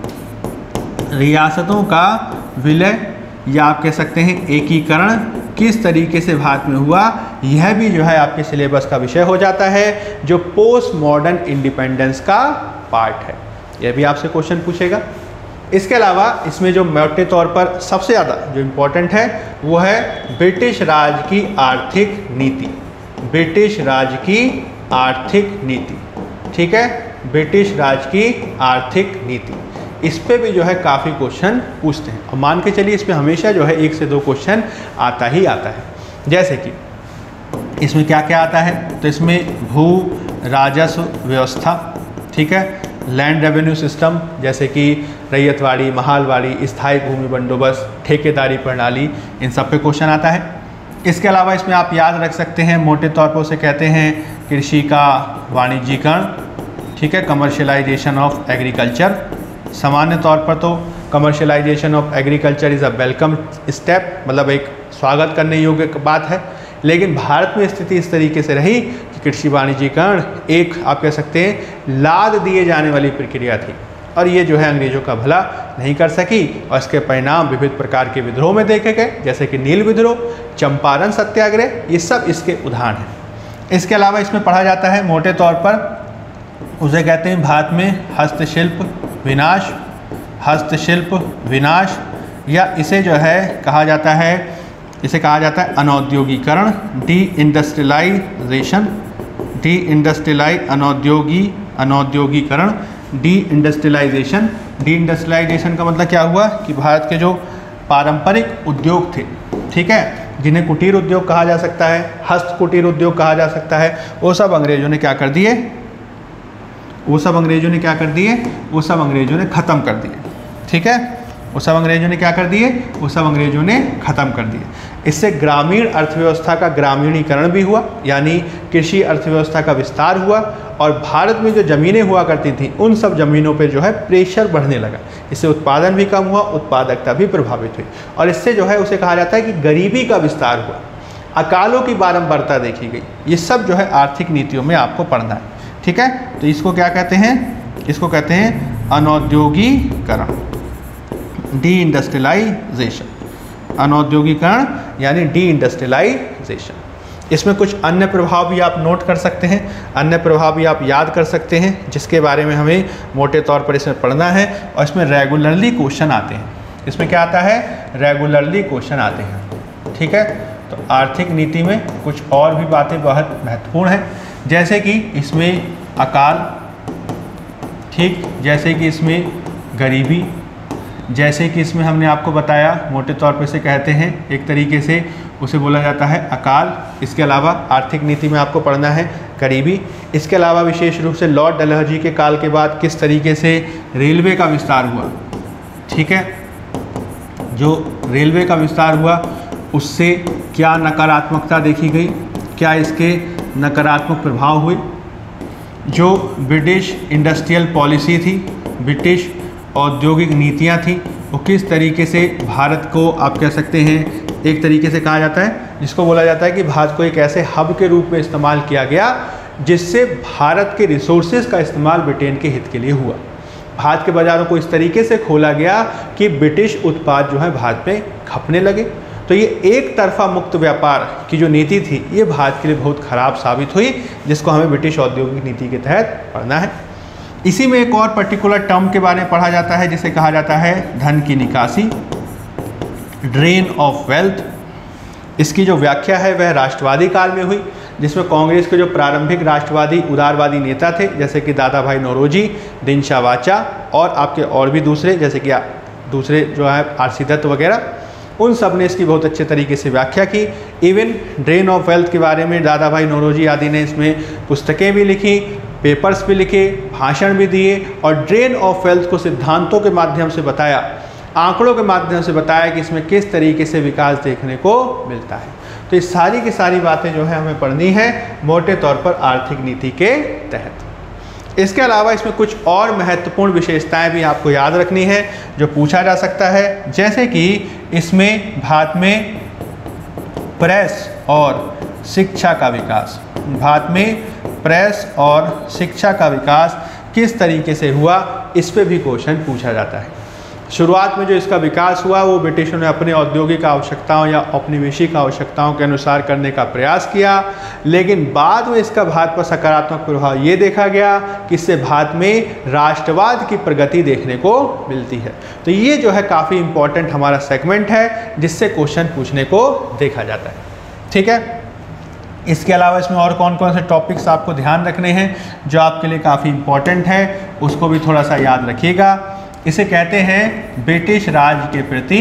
रियासतों का विलय या आप कह सकते हैं एकीकरण किस तरीके से भारत में हुआ, यह भी जो है आपके सिलेबस का विषय हो जाता है, जो पोस्ट मॉडर्न इंडिपेंडेंस का पार्ट है। यह भी आपसे क्वेश्चन पूछेगा। इसके अलावा इसमें जो मोटे तौर पर सबसे ज़्यादा जो इम्पोर्टेंट है वो है ब्रिटिश राज की आर्थिक नीति। ब्रिटिश राज की आर्थिक नीति, ठीक है, ब्रिटिश राज की आर्थिक नीति, इस पे भी जो है काफ़ी क्वेश्चन पूछते हैं। और मान के चलिए इसमें हमेशा जो है एक से दो क्वेश्चन आता ही आता है। जैसे कि इसमें क्या क्या आता है, तो इसमें भू राजस्व व्यवस्था, ठीक है, लैंड रेवेन्यू सिस्टम, जैसे कि रैयतवाड़ी, महालवाड़ी, स्थायी भूमि बंदोबस्त, ठेकेदारी प्रणाली, इन सब पे क्वेश्चन आता है। इसके अलावा इसमें आप याद रख सकते हैं, मोटे तौर पर उसे कहते हैं कृषि का वाणिज्यीकरण, ठीक है, कमर्शियलाइजेशन ऑफ एग्रीकल्चर। सामान्य तौर पर तो commercialisation of agriculture is a welcome step, मतलब एक स्वागत करने योग्य बात है, लेकिन भारत में स्थिति इस तरीके से रही कि कृषि वाणिज्यीकरण एक आप कह सकते हैं लाद दिए जाने वाली प्रक्रिया थी, और ये जो है अंग्रेजों का भला नहीं कर सकी, और इसके परिणाम विविध प्रकार के विद्रोह में देखे गए, जैसे कि नील विद्रोह, चंपारण सत्याग्रह, ये सब इसके उदाहरण हैं। इसके अलावा इसमें पढ़ा जाता है मोटे तौर पर, उसे कहते हैं भारत में हस्तशिल्प विनाश, हस्तशिल्प विनाश, या इसे जो है कहा जाता है, इसे कहा जाता है अनौद्योगीकरण, डी इंडस्ट्रियलाइजेशन, डी इंडस्ट्रियलाइज अनौद्योगी अनौद्योगीकरण, डी इंडस्ट्रियलाइजेशन। डी इंडस्ट्रियलाइजेशन का मतलब क्या हुआ कि भारत के जो पारंपरिक उद्योग थे, ठीक है, जिन्हें कुटीर उद्योग कहा जा सकता है, हस्त कुटीर उद्योग कहा जा सकता है, वो सब अंग्रेजों ने क्या कर दिए वो सब अंग्रेजों ने क्या कर दिए वो सब अंग्रेजों ने ख़त्म कर दिए, ठीक है, वो सब अंग्रेजों ने क्या कर दिए वो सब अंग्रेजों ने ख़त्म कर दिए। इससे ग्रामीण अर्थव्यवस्था का ग्रामीणीकरण भी हुआ, यानी कृषि अर्थव्यवस्था का विस्तार हुआ, और भारत में जो ज़मीनें हुआ करती थी उन सब ज़मीनों पे जो है प्रेशर बढ़ने लगा। इससे उत्पादन भी कम हुआ, उत्पादकता भी प्रभावित हुई, और इससे जो है उसे कहा जाता है कि गरीबी का विस्तार हुआ, अकालों की बारंबारता देखी गई। ये सब जो है आर्थिक नीतियों में आपको पढ़ना है, ठीक है। तो इसको क्या कहते हैं, इसको कहते हैं अनौद्योगीकरण, डी इंडस्ट्रियलाइजेशन, अनौद्योगीकरण यानी डी इंडस्ट्रियलाइजेशन। इसमें कुछ अन्य प्रभाव भी आप नोट कर सकते हैं, अन्य प्रभाव भी आप याद कर सकते हैं, जिसके बारे में हमें मोटे तौर पर इसमें पढ़ना है। और इसमें रेगुलरली क्वेश्चन आते हैं। इसमें क्या आता है? रेगुलरली क्वेश्चन आते हैं। ठीक है, तो आर्थिक नीति में कुछ और भी बातें बहुत महत्वपूर्ण हैं, जैसे कि इसमें अकाल, ठीक, जैसे कि इसमें गरीबी, जैसे कि इसमें हमने आपको बताया मोटे तौर पर इसे कहते हैं, एक तरीके से उसे बोला जाता है अकाल। इसके अलावा आर्थिक नीति में आपको पढ़ना है गरीबी। इसके अलावा विशेष रूप से लॉर्ड डलहौजी के काल के बाद किस तरीके से रेलवे का विस्तार हुआ। ठीक है, जो रेलवे का विस्तार हुआ उससे क्या नकारात्मकता देखी गई, क्या इसके नकारात्मक प्रभाव हुए। जो ब्रिटिश इंडस्ट्रियल पॉलिसी थी, ब्रिटिश औद्योगिक नीतियां थी, वो किस तरीके से भारत को आप कह सकते हैं एक तरीके से कहा जाता है, जिसको बोला जाता है कि भारत को एक ऐसे हब के रूप में इस्तेमाल किया गया जिससे भारत के रिसोर्सेज का इस्तेमाल ब्रिटेन के हित के लिए हुआ। भारत के बाज़ारों को इस तरीके से खोला गया कि ब्रिटिश उत्पाद जो है भारत में खपने लगे। तो ये एक तरफा मुक्त व्यापार की जो नीति थी ये भारत के लिए बहुत ख़राब साबित हुई, जिसको हमें ब्रिटिश औद्योगिक नीति के तहत पढ़ना है। इसी में एक और पर्टिकुलर टर्म के बारे में पढ़ा जाता है जिसे कहा जाता है धन की निकासी, ड्रेन ऑफ वेल्थ। इसकी जो व्याख्या है वह राष्ट्रवादी काल में हुई, जिसमें कांग्रेस के जो प्रारंभिक राष्ट्रवादी उदारवादी नेता थे, जैसे कि दादा भाई नौरोजी, दिनशा वाचा और आपके और भी दूसरे, जैसे कि दूसरे जो है आर सी दत्त वगैरह, उन सब ने इसकी बहुत अच्छे तरीके से व्याख्या की। इवन ड्रेन ऑफ वेल्थ के बारे में दादा भाई नौरोजी आदि ने इसमें पुस्तकें भी लिखी, पेपर्स भी लिखे, भाषण भी दिए और ड्रेन ऑफ वेल्थ को सिद्धांतों के माध्यम से बताया, आंकड़ों के माध्यम से बताया कि इसमें किस तरीके से विकास देखने को मिलता है। तो ये सारी की सारी बातें जो है हमें पढ़नी है मोटे तौर पर आर्थिक नीति के तहत। इसके अलावा इसमें कुछ और महत्वपूर्ण विशेषताएं भी आपको याद रखनी है जो पूछा जा सकता है, जैसे कि इसमें भारत में प्रेस और शिक्षा का विकास, भारत में प्रेस और शिक्षा का विकास किस तरीके से हुआ, इस पे भी क्वेश्चन पूछा जाता है। शुरुआत में जो इसका विकास हुआ वो ब्रिटिशों ने अपने औद्योगिक आवश्यकताओं या औपनिवेशिक आवश्यकताओं के अनुसार करने का प्रयास किया, लेकिन बाद में इसका भारत पर सकारात्मक प्रभाव ये देखा गया कि इससे भारत में राष्ट्रवाद की प्रगति देखने को मिलती है। तो ये जो है काफ़ी इम्पोर्टेंट हमारा सेगमेंट है जिससे क्वेश्चन पूछने को देखा जाता है। ठीक है, इसके अलावा इसमें और कौन कौन से टॉपिक्स आपको ध्यान रखने हैं जो आपके लिए काफ़ी इम्पोर्टेंट है, उसको भी थोड़ा सा याद रखिएगा। इसे कहते हैं ब्रिटिश राज के प्रति,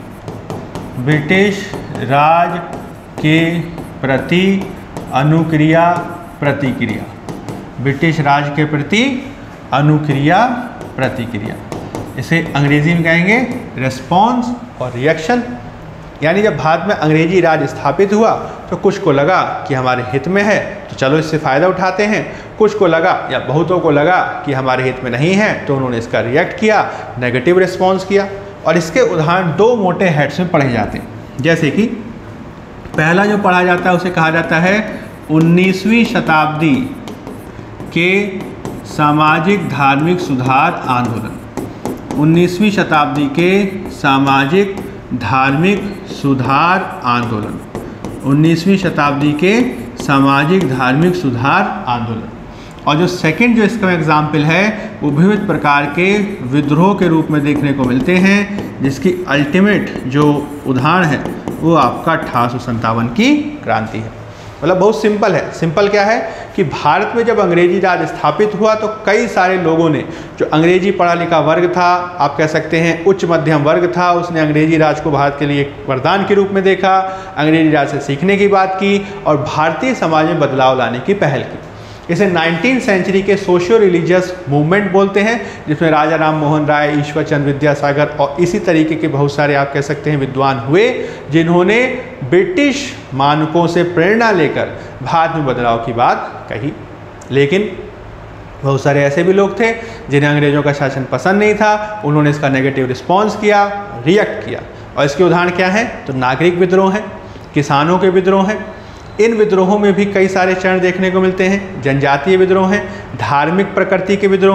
ब्रिटिश राज के प्रति अनुक्रिया प्रतिक्रिया, ब्रिटिश राज के प्रति अनुक्रिया प्रतिक्रिया। इसे अंग्रेजी में कहेंगे रिस्पॉन्स और रिएक्शन। यानी जब भारत में अंग्रेजी राज स्थापित हुआ तो कुछ को लगा कि हमारे हित में है तो चलो इससे फ़ायदा उठाते हैं, कुछ को लगा या बहुतों को लगा कि हमारे हित में नहीं है तो उन्होंने इसका रिएक्ट किया, नेगेटिव रिस्पॉन्स किया। और इसके उदाहरण दो मोटे हेड्स में पढ़े जाते हैं। जैसे कि पहला जो पढ़ा जाता है उसे कहा जाता है उन्नीसवीं शताब्दी के सामाजिक धार्मिक सुधार आंदोलन। उन्नीसवीं शताब्दी के सामाजिक धार्मिक सुधार आंदोलन, उन्नीसवीं शताब्दी के सामाजिक धार्मिक सुधार आंदोलन। और जो सेकंड जो इसका एग्जाम्पल है वो विविध प्रकार के विद्रोह के रूप में देखने को मिलते हैं, जिसकी अल्टीमेट जो उदाहरण है वो आपका अठारह सौ संतावन की क्रांति है। मतलब बहुत सिंपल है। सिंपल क्या है कि भारत में जब अंग्रेजी राज स्थापित हुआ तो कई सारे लोगों ने, जो अंग्रेजी पढ़ा लिखा वर्ग था, आप कह सकते हैं उच्च मध्यम वर्ग था, उसने अंग्रेजी राज को भारत के लिए एक वरदान के रूप में देखा, अंग्रेजी राज से सीखने की बात की और भारतीय समाज में बदलाव लाने की पहल की। इसे नाइनटीन सेंचुरी के सोशियो रिलीजियस मूवमेंट बोलते हैं, जिसमें राजा राम मोहन राय, ईश्वर चंद्र विद्यासागर और इसी तरीके के बहुत सारे आप कह सकते हैं विद्वान हुए, जिन्होंने ब्रिटिश मानकों से प्रेरणा लेकर भारत में बदलाव की बात कही। लेकिन बहुत सारे ऐसे भी लोग थे जिन्हें अंग्रेजों का शासन पसंद नहीं था, उन्होंने इसका नेगेटिव रिस्पॉन्स किया, रिएक्ट किया। और इसके उदाहरण क्या हैं? तो नागरिक विद्रोह हैं, किसानों के विद्रोह हैं। इन विद्रोहों में भी कई सारे चरण देखने को मिलते हैं। जनजातीय विद्रोह हैं, धार्मिक प्रकृति के विद्रोह हैं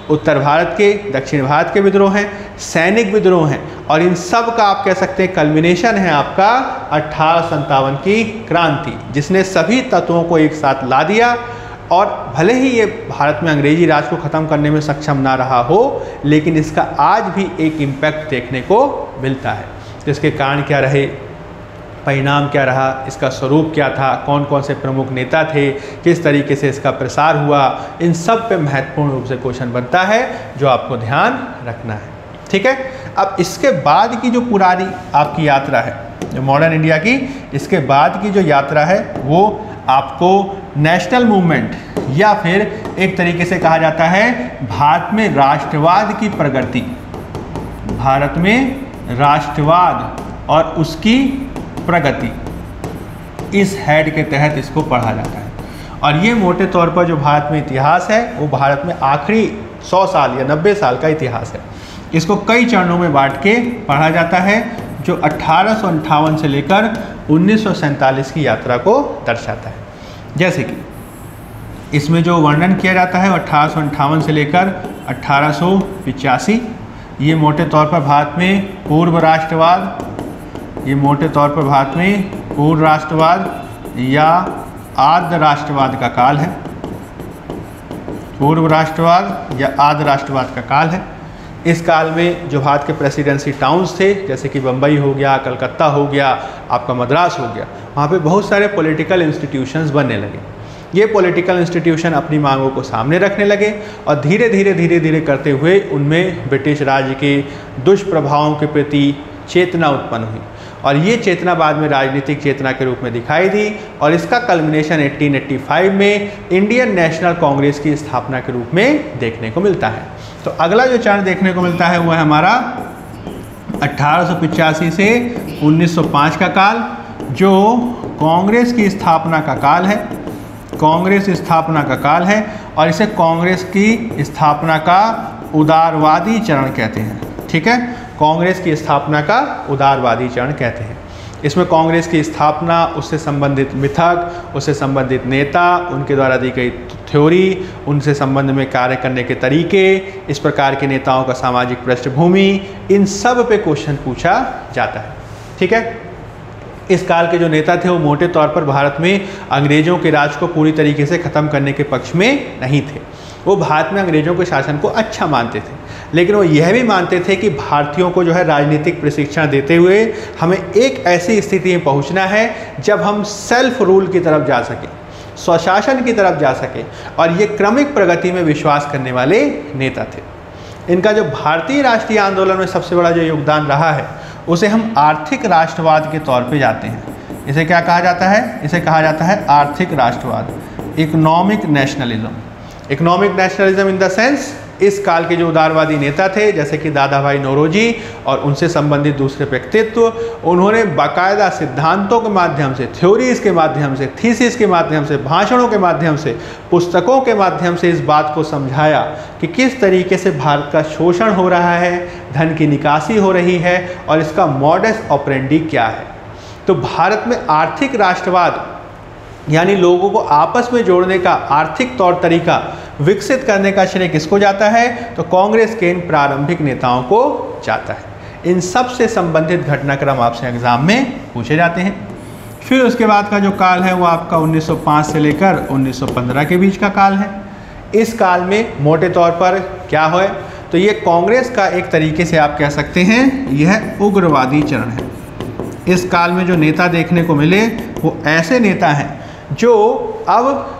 उत्तर भारत के, दक्षिण भारत के विद्रोह हैं, सैनिक विद्रोह हैं, और इन सब का आप कह सकते हैं कल्मिनेशन है आपका अठारह सौ संतावन की क्रांति, जिसने सभी तत्वों को एक साथ ला दिया। और भले ही ये भारत में अंग्रेजी राज को ख़त्म करने में सक्षम ना रहा हो, लेकिन इसका आज भी एक इम्पैक्ट देखने को मिलता है। इसके कारण क्या रहे, परिणाम क्या रहा, इसका स्वरूप क्या था, कौन कौन से प्रमुख नेता थे, किस तरीके से इसका प्रसार हुआ, इन सब पे महत्वपूर्ण रूप से क्वेश्चन बनता है जो आपको ध्यान रखना है। ठीक है, अब इसके बाद की जो पुरानी आपकी यात्रा है, जो मॉडर्न इंडिया की, इसके बाद की जो यात्रा है वो आपको नेशनल मूवमेंट या फिर एक तरीके से कहा जाता है भारत में राष्ट्रवाद की प्रगति, भारत में राष्ट्रवाद और उसकी प्रगति, इस हेड के तहत इसको पढ़ा जाता है। और ये मोटे तौर पर जो भारत में इतिहास है वो भारत में आखिरी सौ साल या नब्बे साल का इतिहास है। इसको कई चरणों में बांट के पढ़ा जाता है जो अठारह सौ अंठावन से लेकर उन्नीस सौ सैंतालीस की यात्रा को दर्शाता है। जैसे कि इसमें जो वर्णन किया जाता है अठारह सौ अंठावन से लेकर अठारह सौ पिचासी, ये मोटे तौर पर भारत में पूर्व राष्ट्रवाद, ये मोटे तौर पर भारत में पूर्व राष्ट्रवाद या आद्य राष्ट्रवाद का काल है, पूर्व राष्ट्रवाद या आद्य राष्ट्रवाद का काल है। इस काल में जो भारत के प्रेसिडेंसी टाउन्स थे, जैसे कि बम्बई हो गया, कलकत्ता हो गया, आपका मद्रास हो गया, वहाँ पे बहुत सारे पॉलिटिकल इंस्टीट्यूशंस बनने लगे। ये पॉलिटिकल इंस्टीट्यूशन अपनी मांगों को सामने रखने लगे और धीरे धीरे धीरे धीरे करते हुए उनमें ब्रिटिश राज के दुष्प्रभावों के प्रति चेतना उत्पन्न हुई और ये चेतना बाद में राजनीतिक चेतना के रूप में दिखाई दी और इसका कल्मिनेशन अठारह सौ पचासी में इंडियन नेशनल कांग्रेस की स्थापना के रूप में देखने को मिलता है। तो अगला जो चरण देखने को मिलता है वो है हमारा अठारह सौ पिचासी से उन्नीस सौ पाँच का काल, जो कांग्रेस की स्थापना का काल है, कांग्रेस स्थापना का काल है और इसे कांग्रेस की स्थापना का उदारवादी चरण कहते हैं। ठीक है, कांग्रेस की स्थापना का उदारवादी चरण कहते हैं। इसमें कांग्रेस की स्थापना, उससे संबंधित मिथक, उससे संबंधित नेता, उनके द्वारा दी गई थ्योरी, उनसे संबंध में कार्य करने के तरीके, इस प्रकार के नेताओं का सामाजिक पृष्ठभूमि, इन सब पे क्वेश्चन पूछा जाता है। ठीक है, इस काल के जो नेता थे वो मोटे तौर पर भारत में अंग्रेजों के राज को पूरी तरीके से ख़त्म करने के पक्ष में नहीं थे। वो भारत में अंग्रेजों के शासन को अच्छा मानते थे, लेकिन वो यह भी मानते थे कि भारतीयों को जो है राजनीतिक प्रशिक्षण देते हुए हमें एक ऐसी स्थिति में पहुंचना है जब हम सेल्फ रूल की तरफ जा सकें, स्वशासन की तरफ जा सकें, और ये क्रमिक प्रगति में विश्वास करने वाले नेता थे। इनका जो भारतीय राष्ट्रीय आंदोलन में सबसे बड़ा जो योगदान रहा है उसे हम आर्थिक राष्ट्रवाद के तौर पे जाते हैं। इसे क्या कहा जाता है? इसे कहा जाता है आर्थिक राष्ट्रवाद, economic nationalism. Economic nationalism in the sense, इस काल के जो उदारवादी नेता थे जैसे कि दादा भाई नौरोजी और उनसे संबंधित दूसरे व्यक्तित्व, उन्होंने बाकायदा सिद्धांतों के माध्यम से, थ्योरीज के माध्यम से, थीसिस के माध्यम से, भाषणों के माध्यम से, पुस्तकों के माध्यम से इस बात को समझाया कि किस तरीके से भारत का शोषण हो रहा है, धन की निकासी हो रही है और इसका मॉडस ऑपरेंडी क्या है। तो भारत में आर्थिक राष्ट्रवाद यानी लोगों को आपस में जोड़ने का आर्थिक तौर तरीका विकसित करने का श्रेय किसको जाता है? तो कांग्रेस के इन प्रारंभिक नेताओं को जाता है। इन सब से संबंधित घटनाक्रम आपसे एग्जाम में पूछे जाते हैं। फिर उसके बाद का जो काल है वो आपका उन्नीस सौ पाँच से लेकर उन्नीस सौ पंद्रह के बीच का काल है। इस काल में मोटे तौर पर क्या है? तो ये कांग्रेस का एक तरीके से आप कह सकते हैं यह उग्रवादी चरण है। इस काल में जो नेता देखने को मिले वो ऐसे नेता हैं जो अब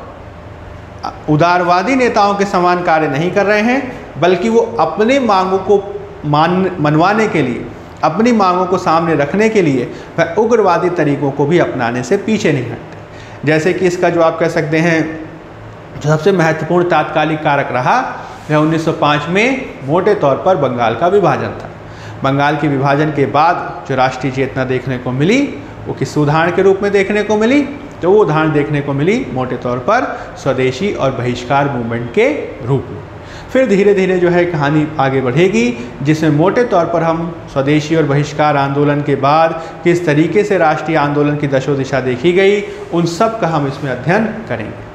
उदारवादी नेताओं के समान कार्य नहीं कर रहे हैं, बल्कि वो अपने मांगों को मान मनवाने के लिए, अपनी मांगों को सामने रखने के लिए वह उग्रवादी तरीकों को भी अपनाने से पीछे नहीं हटते। जैसे कि इसका जो आप कह सकते हैं जो सबसे महत्वपूर्ण तात्कालिक कारक रहा वह उन्नीस सौ पाँच में मोटे तौर पर बंगाल का विभाजन था। बंगाल के विभाजन के बाद जो राष्ट्रीय चेतना देखने को मिली वो किस उदाहरण के रूप में देखने को मिली? तो वो उदाहरण देखने को मिली मोटे तौर पर स्वदेशी और बहिष्कार मूवमेंट के रूप में। फिर धीरे धीरे जो है कहानी आगे बढ़ेगी जिसमें मोटे तौर पर हम स्वदेशी और बहिष्कार आंदोलन के बाद किस तरीके से राष्ट्रीय आंदोलन की दशो दिशा देखी गई उन सब का हम इसमें अध्ययन करेंगे।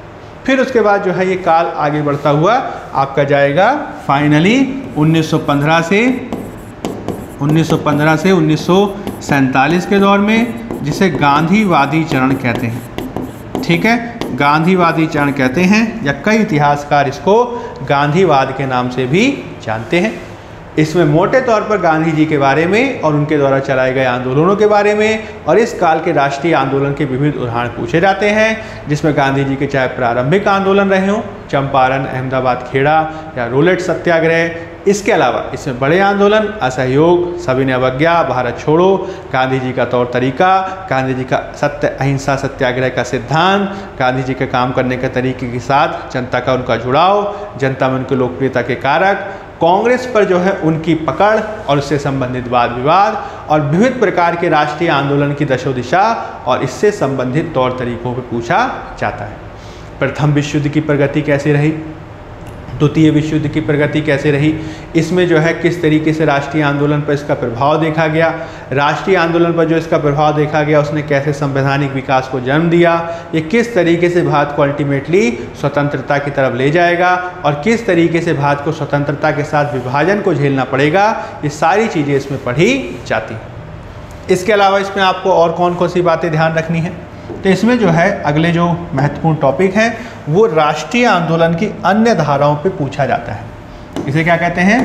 फिर उसके बाद जो है ये काल आगे बढ़ता हुआ आपका जाएगा फाइनली उन्नीस सौ पंद्रह से उन्नीस सौ पंद्रह से उन्नीस सौ सैंतालीस के दौर में, जिसे गांधीवादी चरण कहते हैं। ठीक है, गांधीवादी चरण कहते हैं, या कई इतिहासकार इसको गांधीवाद के नाम से भी जानते हैं। इसमें मोटे तौर पर गांधी जी के बारे में और उनके द्वारा चलाए गए आंदोलनों के बारे में और इस काल के राष्ट्रीय आंदोलन के विविध उदाहरण पूछे जाते हैं, जिसमें गांधी जी के चाहे प्रारंभिक आंदोलन रहे हों, चंपारण, अहमदाबाद खेड़ा या रोलेट सत्याग्रह, इसके अलावा इसमें बड़े आंदोलन, असहयोग, सविनय अवज्ञा, भारत छोड़ो, गांधी जी का तौर तरीका, गांधी जी का सत्य अहिंसा सत्याग्रह का सिद्धांत, गांधी जी के काम करने के तरीके के साथ जनता का उनका जुड़ाव, जनता में उनकी लोकप्रियता के कारक, कांग्रेस पर जो है उनकी पकड़ और उससे संबंधित वाद विवाद और विविध प्रकार के राष्ट्रीय आंदोलन की दशो दिशा और इससे संबंधित तौर तरीकों पर पूछा जाता है। प्रथम विश्व युद्ध की प्रगति कैसे रही, द्वितीय विश्व युद्ध की प्रगति कैसे रही, इसमें जो है किस तरीके से राष्ट्रीय आंदोलन पर इसका प्रभाव देखा गया, राष्ट्रीय आंदोलन पर जो इसका प्रभाव देखा गया उसने कैसे संवैधानिक विकास को जन्म दिया, ये किस तरीके से भारत को अल्टीमेटली स्वतंत्रता की तरफ ले जाएगा और किस तरीके से भारत को स्वतंत्रता के साथ विभाजन को झेलना पड़ेगा, ये सारी चीज़ें इसमें पढ़ी जाती हैं। इसके अलावा इसमें आपको और कौन कौन सी बातें ध्यान रखनी है, तो इसमें जो है अगले जो महत्वपूर्ण टॉपिक है वो राष्ट्रीय आंदोलन की अन्य धाराओं पे पूछा जाता है। इसे क्या कहते हैं,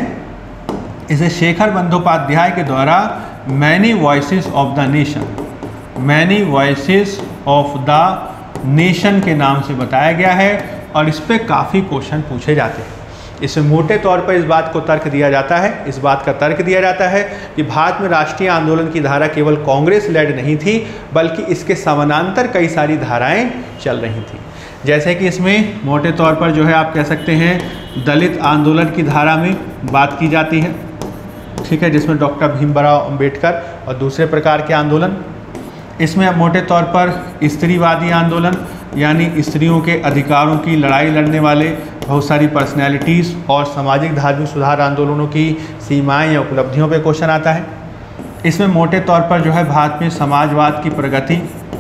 इसे शेखर बंदोपाध्याय के द्वारा many voices of the nation, many voices of the nation के नाम से बताया गया है और इस पे काफ़ी क्वेश्चन पूछे जाते हैं। इसमें मोटे तौर पर इस बात को तर्क दिया जाता है इस बात का तर्क दिया जाता है कि भारत में राष्ट्रीय आंदोलन की धारा केवल कांग्रेस लेड नहीं थी, बल्कि इसके समानांतर कई सारी धाराएं चल रही थी। जैसे कि इसमें मोटे तौर पर जो है आप कह सकते हैं दलित आंदोलन की धारा में बात की जाती है, ठीक है, जिसमें डॉक्टर भीमराव अंबेडकर और दूसरे प्रकार के आंदोलन। इसमें अब मोटे तौर पर स्त्रीवादी आंदोलन यानी स्त्रियों के अधिकारों की लड़ाई लड़ने वाले बहुत सारी पर्सनैलिटीज़ और सामाजिक धार्मिक सुधार आंदोलनों की सीमाएं या उपलब्धियों पे क्वेश्चन आता है। इसमें मोटे तौर पर जो है भारत में समाजवाद की प्रगति,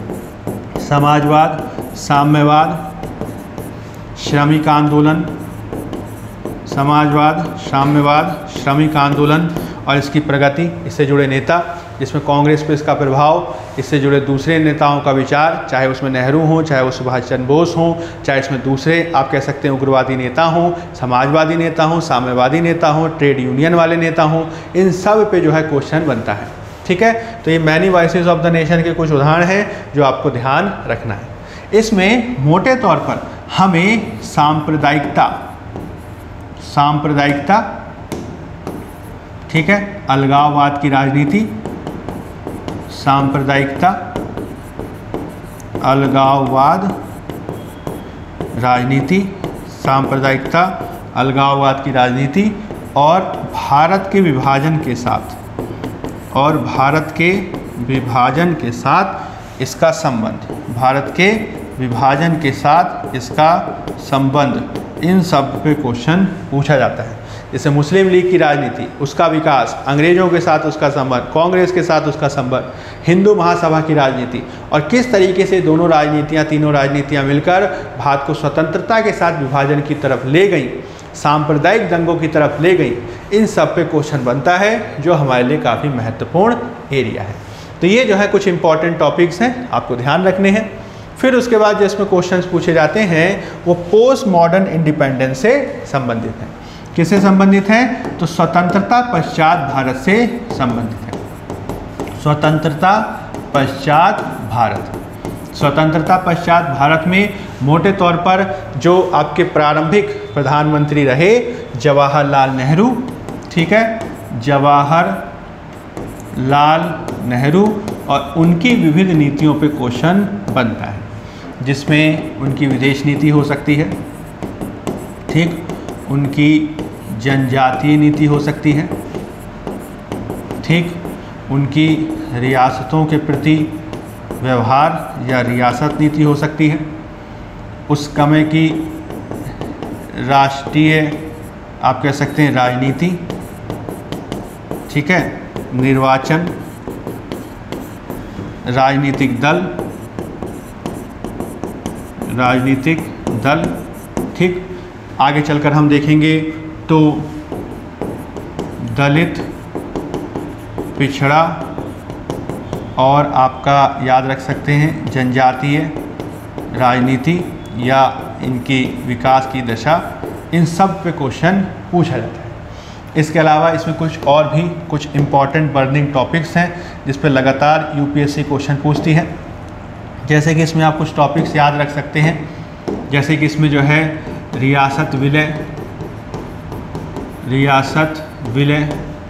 समाजवाद, साम्यवाद, श्रमिक आंदोलन, समाजवाद, साम्यवाद, श्रमिक आंदोलन और इसकी प्रगति, इससे जुड़े नेता, जिसमें कांग्रेस पे इसका प्रभाव, इससे जुड़े दूसरे नेताओं का विचार, चाहे उसमें नेहरू हों, चाहे वो सुभाष चंद्र बोस हों, चाहे इसमें दूसरे आप कह सकते हैं उग्रवादी नेता हों, समाजवादी नेता हों, साम्यवादी नेता हों, ट्रेड यूनियन वाले नेता हों, इन सब पे जो है क्वेश्चन बनता है। ठीक है, तो ये many voices of the nation के कुछ उदाहरण हैं जो आपको ध्यान रखना है। इसमें मोटे तौर पर हमें सांप्रदायिकता, सांप्रदायिकता, ठीक है, अलगाववाद की राजनीति, सांप्रदायिकता, अलगाववाद राजनीति, सांप्रदायिकता, अलगाववाद की राजनीति और भारत के विभाजन के साथ और भारत के विभाजन के साथ इसका संबंध, भारत के विभाजन के साथ इसका संबंध, इन सब पे क्वेश्चन पूछा जाता है। जैसे मुस्लिम लीग की राजनीति, उसका विकास, अंग्रेजों के साथ उसका संबंध, कांग्रेस के साथ उसका संबंध, हिंदू महासभा की राजनीति और किस तरीके से दोनों राजनीतियाँ तीनों राजनीतियाँ मिलकर भारत को स्वतंत्रता के साथ विभाजन की तरफ ले गई, सांप्रदायिक दंगों की तरफ ले गई, इन सब पे क्वेश्चन बनता है जो हमारे लिए काफ़ी महत्वपूर्ण एरिया है। तो ये जो है कुछ इंपॉर्टेंट टॉपिक्स हैं, आपको ध्यान रखने हैं। फिर उसके बाद जो इसमें क्वेश्चंस पूछे जाते हैं वो पोस्ट मॉडर्न इंडिपेंडेंस से संबंधित हैं। किससे संबंधित हैं? तो स्वतंत्रता पश्चात भारत से संबंधित है। स्वतंत्रता पश्चात भारत, स्वतंत्रता पश्चात भारत में मोटे तौर पर जो आपके प्रारंभिक प्रधानमंत्री रहे जवाहरलाल नेहरू, ठीक है, जवाहरलाल नेहरू, और उनकी विविध नीतियों पे क्वेश्चन बनता है, जिसमें उनकी विदेश नीति हो सकती है, ठीक, उनकी जनजातीय नीति हो सकती है, ठीक, उनकी रियासतों के प्रति व्यवहार या रियासत नीति हो सकती है, उस समय की राष्ट्रीय आप कह सकते हैं राजनीति, ठीक है, निर्वाचन, राजनीतिक दल, राजनीतिक दल। ठीक, आगे चलकर हम देखेंगे तो दलित, पिछड़ा और आपका याद रख सकते हैं जनजातीय राजनीति या इनकी विकास की दशा, इन सब पे क्वेश्चन पूछा जाता है। इसके अलावा इसमें कुछ और भी कुछ इम्पॉर्टेंट बर्निंग टॉपिक्स हैं जिस पे लगातार यूपीएससी क्वेश्चन पूछती है। जैसे कि इसमें आप कुछ टॉपिक्स याद रख सकते हैं, जैसे कि इसमें जो है रियासत विलय, रियासत विलय,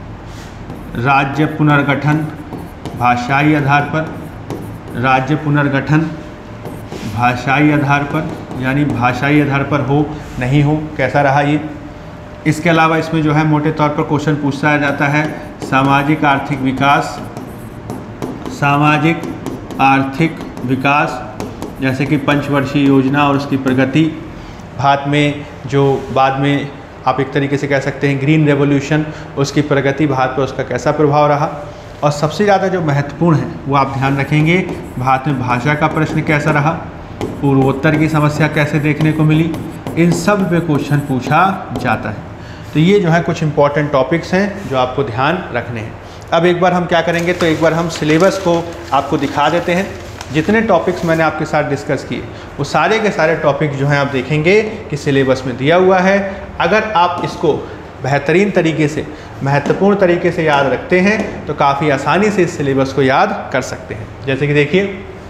राज्य पुनर्गठन भाषाई आधार पर, राज्य पुनर्गठन भाषाई आधार पर, यानी भाषाई आधार पर हो नहीं हो, कैसा रहा ये। इसके अलावा इसमें जो है मोटे तौर पर क्वेश्चन पूछा जाता है सामाजिक आर्थिक विकास, सामाजिक आर्थिक विकास, जैसे कि पंचवर्षीय योजना और उसकी प्रगति, भारत में जो बाद में आप एक तरीके से कह सकते हैं ग्रीन रेवोल्यूशन, उसकी प्रगति भारत पर उसका कैसा प्रभाव रहा। और सबसे ज़्यादा जो महत्वपूर्ण है वो आप ध्यान रखेंगे, भारत में भाषा का प्रश्न कैसा रहा, पूर्वोत्तर की समस्या कैसे देखने को मिली, इन सब पे क्वेश्चन पूछा जाता है। तो ये जो है कुछ इंपॉर्टेंट टॉपिक्स हैं जो आपको ध्यान रखने हैं। अब एक बार हम क्या करेंगे, तो एक बार हम सिलेबस को आपको दिखा देते हैं। जितने टॉपिक्स मैंने आपके साथ डिस्कस किए वो सारे के सारे टॉपिक्स जो हैं आप देखेंगे कि सिलेबस में दिया हुआ है। अगर आप इसको बेहतरीन तरीके से, महत्वपूर्ण तरीके से याद रखते हैं तो काफ़ी आसानी से इस सिलेबस को याद कर सकते हैं। जैसे कि देखिए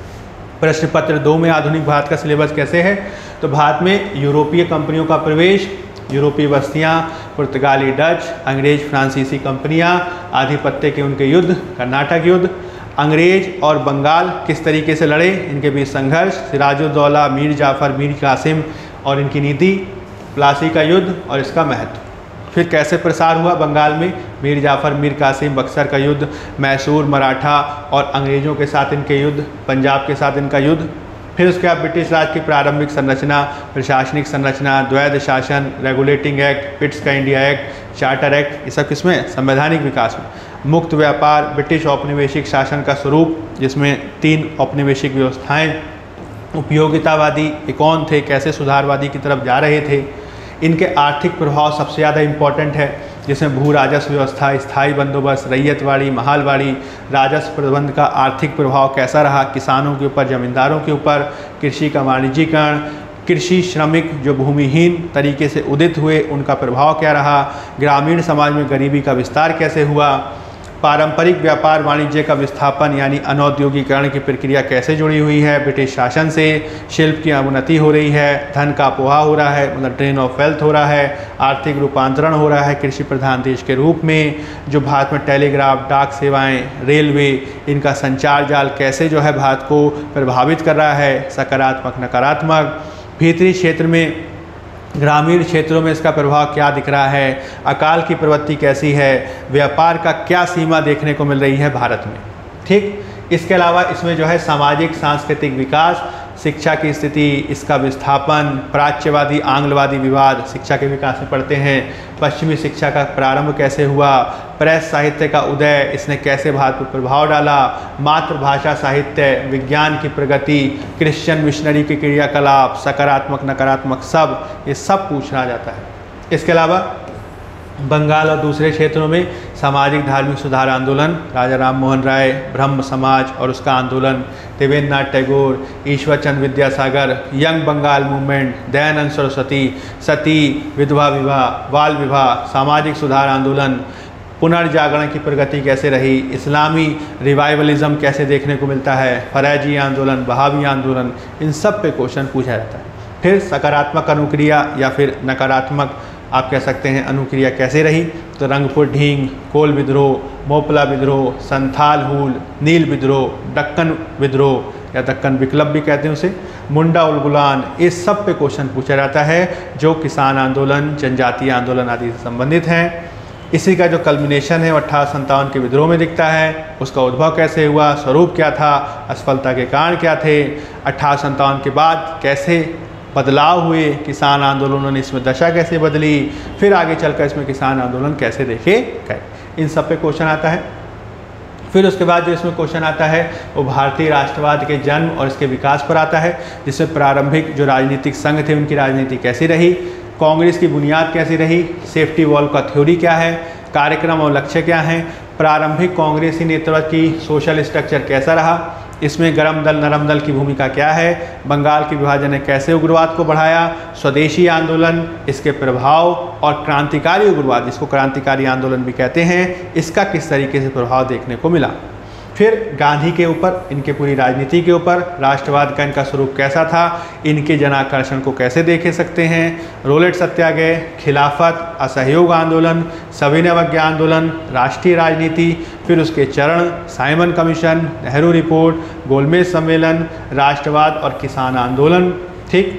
प्रश्न पत्र दो में आधुनिक भारत का सिलेबस कैसे है, तो भारत में यूरोपीय कंपनियों का प्रवेश, यूरोपीय बस्तियाँ, पुर्तगाली डच, अंग्रेज फ्रांसीसी कंपनियाँ, आधिपत्य के उनके युद्ध, कर्नाटक युद्ध, अंग्रेज और बंगाल किस तरीके से लड़े, इनके बीच संघर्ष, सिराजुद्दौला, मीर जाफ़र, मीर कासिम और इनकी नीति, प्लासी का युद्ध और इसका महत्व। फिर कैसे प्रसार हुआ बंगाल में, मीर जाफ़र, मीर कासिम, बक्सर का युद्ध, मैसूर, मराठा और अंग्रेज़ों के साथ इनके युद्ध, पंजाब के साथ इनका युद्ध। फिर उसके बाद ब्रिटिश राज की प्रारंभिक संरचना, प्रशासनिक संरचना, द्वैध शासन, रेगुलेटिंग एक्ट, पिट्स का इंडिया एक्ट, चार्टर एक्ट, ये सब किसमें, संवैधानिक विकास में। मुक्त व्यापार, ब्रिटिश औपनिवेशिक शासन का स्वरूप जिसमें तीन औपनिवेशिक व्यवस्थाएं, उपयोगितावादी ये कौन थे, कैसे सुधारवादी की तरफ जा रहे थे, इनके आर्थिक प्रभाव सबसे ज़्यादा इम्पॉर्टेंट है जिसमें भू राजस्व व्यवस्था, स्थायी बंदोबस्त, रैयतवाड़ी, महालवाड़ी, राजस्व प्रबंध का आर्थिक प्रभाव कैसा रहा किसानों के ऊपर, जमींदारों के ऊपर, कृषि का वाणिज्यीकरण, कृषि श्रमिक जो भूमिहीन तरीके से उदित हुए उनका प्रभाव क्या रहा, ग्रामीण समाज में गरीबी का विस्तार कैसे हुआ, पारंपरिक व्यापार वाणिज्य का विस्थापन यानी अनौद्योगिकरण की प्रक्रिया कैसे जुड़ी हुई है ब्रिटिश शासन से, शिल्प की अवनति हो रही है, धन का अपोहा हो रहा है, मतलब ड्रेन ऑफ वेल्थ हो रहा है, आर्थिक रूपांतरण हो रहा है कृषि प्रधान देश के रूप में, जो भारत में टेलीग्राफ, डाक सेवाएं, रेलवे, इनका संचार जाल कैसे जो है भारत को प्रभावित कर रहा है, सकारात्मक नकारात्मक, भीतरी क्षेत्र में, ग्रामीण क्षेत्रों में इसका प्रभाव क्या दिख रहा है, अकाल की प्रवृत्ति कैसी है, व्यापार का क्या सीमा देखने को मिल रही है भारत में। ठीक, इसके अलावा इसमें जो है सामाजिक सांस्कृतिक विकास, शिक्षा की स्थिति, इसका विस्थापन, प्राच्यवादी आंग्लवादी विवाद, शिक्षा के विकास में पढ़ते हैं, पश्चिमी शिक्षा का प्रारंभ कैसे हुआ, प्रेस साहित्य का उदय, इसने कैसे भारत पर प्रभाव डाला, मातृभाषा साहित्य, विज्ञान की प्रगति, क्रिश्चियन मिशनरी के क्रियाकलाप, सकारात्मक नकारात्मक, सब ये सब पूछा जाता है। इसके अलावा बंगाल और दूसरे क्षेत्रों में सामाजिक धार्मिक सुधार आंदोलन, राजा राम मोहन राय, ब्रह्म समाज और उसका आंदोलन, देवेंद्रनाथ टैगोर, ईश्वर चंद्र विद्यासागर, यंग बंगाल मूवमेंट, दयानंद सरस्वती, सती, विधवा विवाह, बाल विवाह, सामाजिक सुधार आंदोलन, पुनर्जागरण की प्रगति कैसे रही, इस्लामी रिवाइवलिज्म कैसे देखने को मिलता है, फरैजी आंदोलन, बहावी आंदोलन, इन सब पे क्वेश्चन पूछा जाता है। फिर सकारात्मक अनुक्रिया या फिर नकारात्मक आप कह सकते हैं अनुक्रिया कैसे रही, तो रंगपुर ढींग, कोल विद्रोह, मोपला विद्रोह, संथाल हूल, नील विद्रोह, दक्कन विद्रोह या दक्कन विप्लव भी कहते हैं उसे, मुंडा उलगुलान, इस सब पे क्वेश्चन पूछा जाता है जो किसान आंदोलन, जनजातीय आंदोलन आदि से संबंधित हैं। इसी का जो कल्मिनेशन है वो अट्ठारह सत्तावन के विद्रोह में दिखता है, उसका उद्भव कैसे हुआ, स्वरूप क्या था, असफलता के कारण क्या थे, अट्ठारह सत्तावन के बाद कैसे बदलाव हुए, किसान आंदोलनों ने इसमें दशा कैसे बदली, फिर आगे चलकर इसमें किसान आंदोलन कैसे देखे गए, इन सब पे क्वेश्चन आता है। फिर उसके बाद जो इसमें क्वेश्चन आता है वो भारतीय राष्ट्रवाद के जन्म और इसके विकास पर आता है, जिसमें प्रारंभिक जो राजनीतिक संघ थे उनकी राजनीति कैसी रही, कांग्रेस की बुनियाद कैसी रही, सेफ्टी वॉल्व का थ्योरी क्या है, कार्यक्रम और लक्ष्य क्या हैं, प्रारंभिक कांग्रेसी नेतृत्व की सोशल स्ट्रक्चर कैसा रहा, इसमें गरम दल नरम दल की भूमिका क्या है, बंगाल के विभाजन ने कैसे उग्रवाद को बढ़ाया, स्वदेशी आंदोलन, इसके प्रभाव और क्रांतिकारी उग्रवाद, जिसको क्रांतिकारी आंदोलन भी कहते हैं, इसका किस तरीके से प्रभाव देखने को मिला। फिर गांधी के ऊपर, इनके पूरी राजनीति के ऊपर, राष्ट्रवाद का इनका स्वरूप कैसा था, इनके जनाकर्षण को कैसे देखे सकते हैं, रोलेट सत्याग्रह, खिलाफत, असहयोग आंदोलन, सविनय अवज्ञा आंदोलन, राष्ट्रीय राजनीति, फिर उसके चरण, साइमन कमीशन, नेहरू रिपोर्ट, गोलमेज सम्मेलन, राष्ट्रवाद और किसान आंदोलन, ठीक,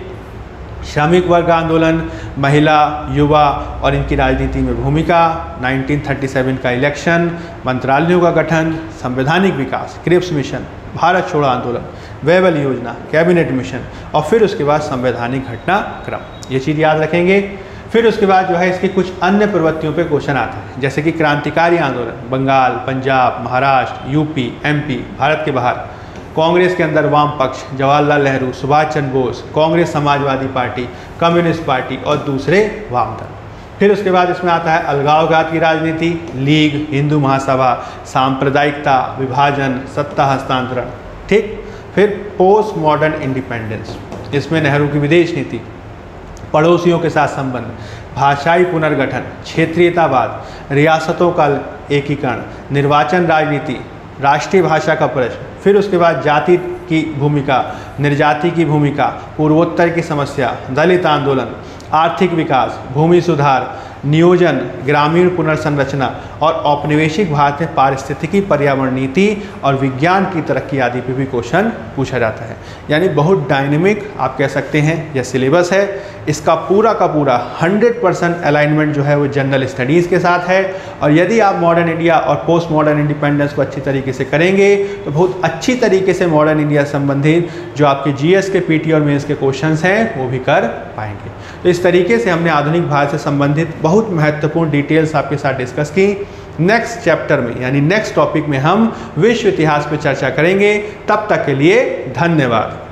श्रमिक वर्ग आंदोलन, महिला, युवा और इनकी राजनीति में भूमिका, नाइनटीन थर्टी सेवन का इलेक्शन, मंत्रालयों का गठन, संवैधानिक विकास, क्रिप्स मिशन, भारत छोड़ो आंदोलन, वेबल योजना, कैबिनेट मिशन और फिर उसके बाद संवैधानिक घटनाक्रम, ये चीज़ याद रखेंगे। फिर उसके बाद जो है इसकी कुछ अन्य प्रवृत्तियों पे क्वेश्चन आते हैं, जैसे कि क्रांतिकारी आंदोलन, बंगाल, पंजाब, महाराष्ट्र, यूपी, एमपी, भारत के बाहर, कांग्रेस के अंदर वाम पक्ष, जवाहरलाल नेहरू, सुभाष चंद्र बोस, कांग्रेस समाजवादी पार्टी, कम्युनिस्ट पार्टी और दूसरे वाम दल। फिर उसके बाद इसमें आता है अलगाववाद की राजनीति, लीग, हिंदू महासभा, सांप्रदायिकता, विभाजन, सत्ता हस्तांतरण, ठीक। फिर पोस्ट मॉडर्न इंडिपेंडेंस, इसमें नेहरू की विदेश नीति, पड़ोसियों के साथ संबंध, भाषाई पुनर्गठन, क्षेत्रीयतावाद, रियासतों का एकीकरण, निर्वाचन राजनीति, राष्ट्रीय भाषा का प्रश्न, फिर उसके बाद जाति की भूमिका, निर्जाति की भूमिका, पूर्वोत्तर की समस्या, दलित आंदोलन, आर्थिक विकास, भूमि सुधार, नियोजन, ग्रामीण पुनर्संरचना और औपनिवेशिक भारत में पारिस्थितिकी, पर्यावरण नीति और विज्ञान की तरक्की आदि पे भी क्वेश्चन पूछा जाता है। यानी बहुत डायनेमिक आप कह सकते हैं यह सिलेबस है। इसका पूरा का पूरा हंड्रेड परसेंट अलाइनमेंट जो है वो जनरल स्टडीज़ के साथ है, और यदि आप मॉडर्न इंडिया और पोस्ट मॉडर्न इंडिपेंडेंस को अच्छी तरीके से करेंगे तो बहुत अच्छी तरीके से मॉडर्न इंडिया संबंधित जो आपके जीएस के, पीटी और मेंस के क्वेश्चंस हैं वो भी कर पाएंगे। तो इस तरीके से हमने आधुनिक भारत से संबंधित बहुत महत्वपूर्ण डिटेल्स आपके साथ डिस्कस की। नेक्स्ट चैप्टर में यानी नेक्स्ट टॉपिक में हम विश्व इतिहास पर चर्चा करेंगे। तब तक के लिए धन्यवाद।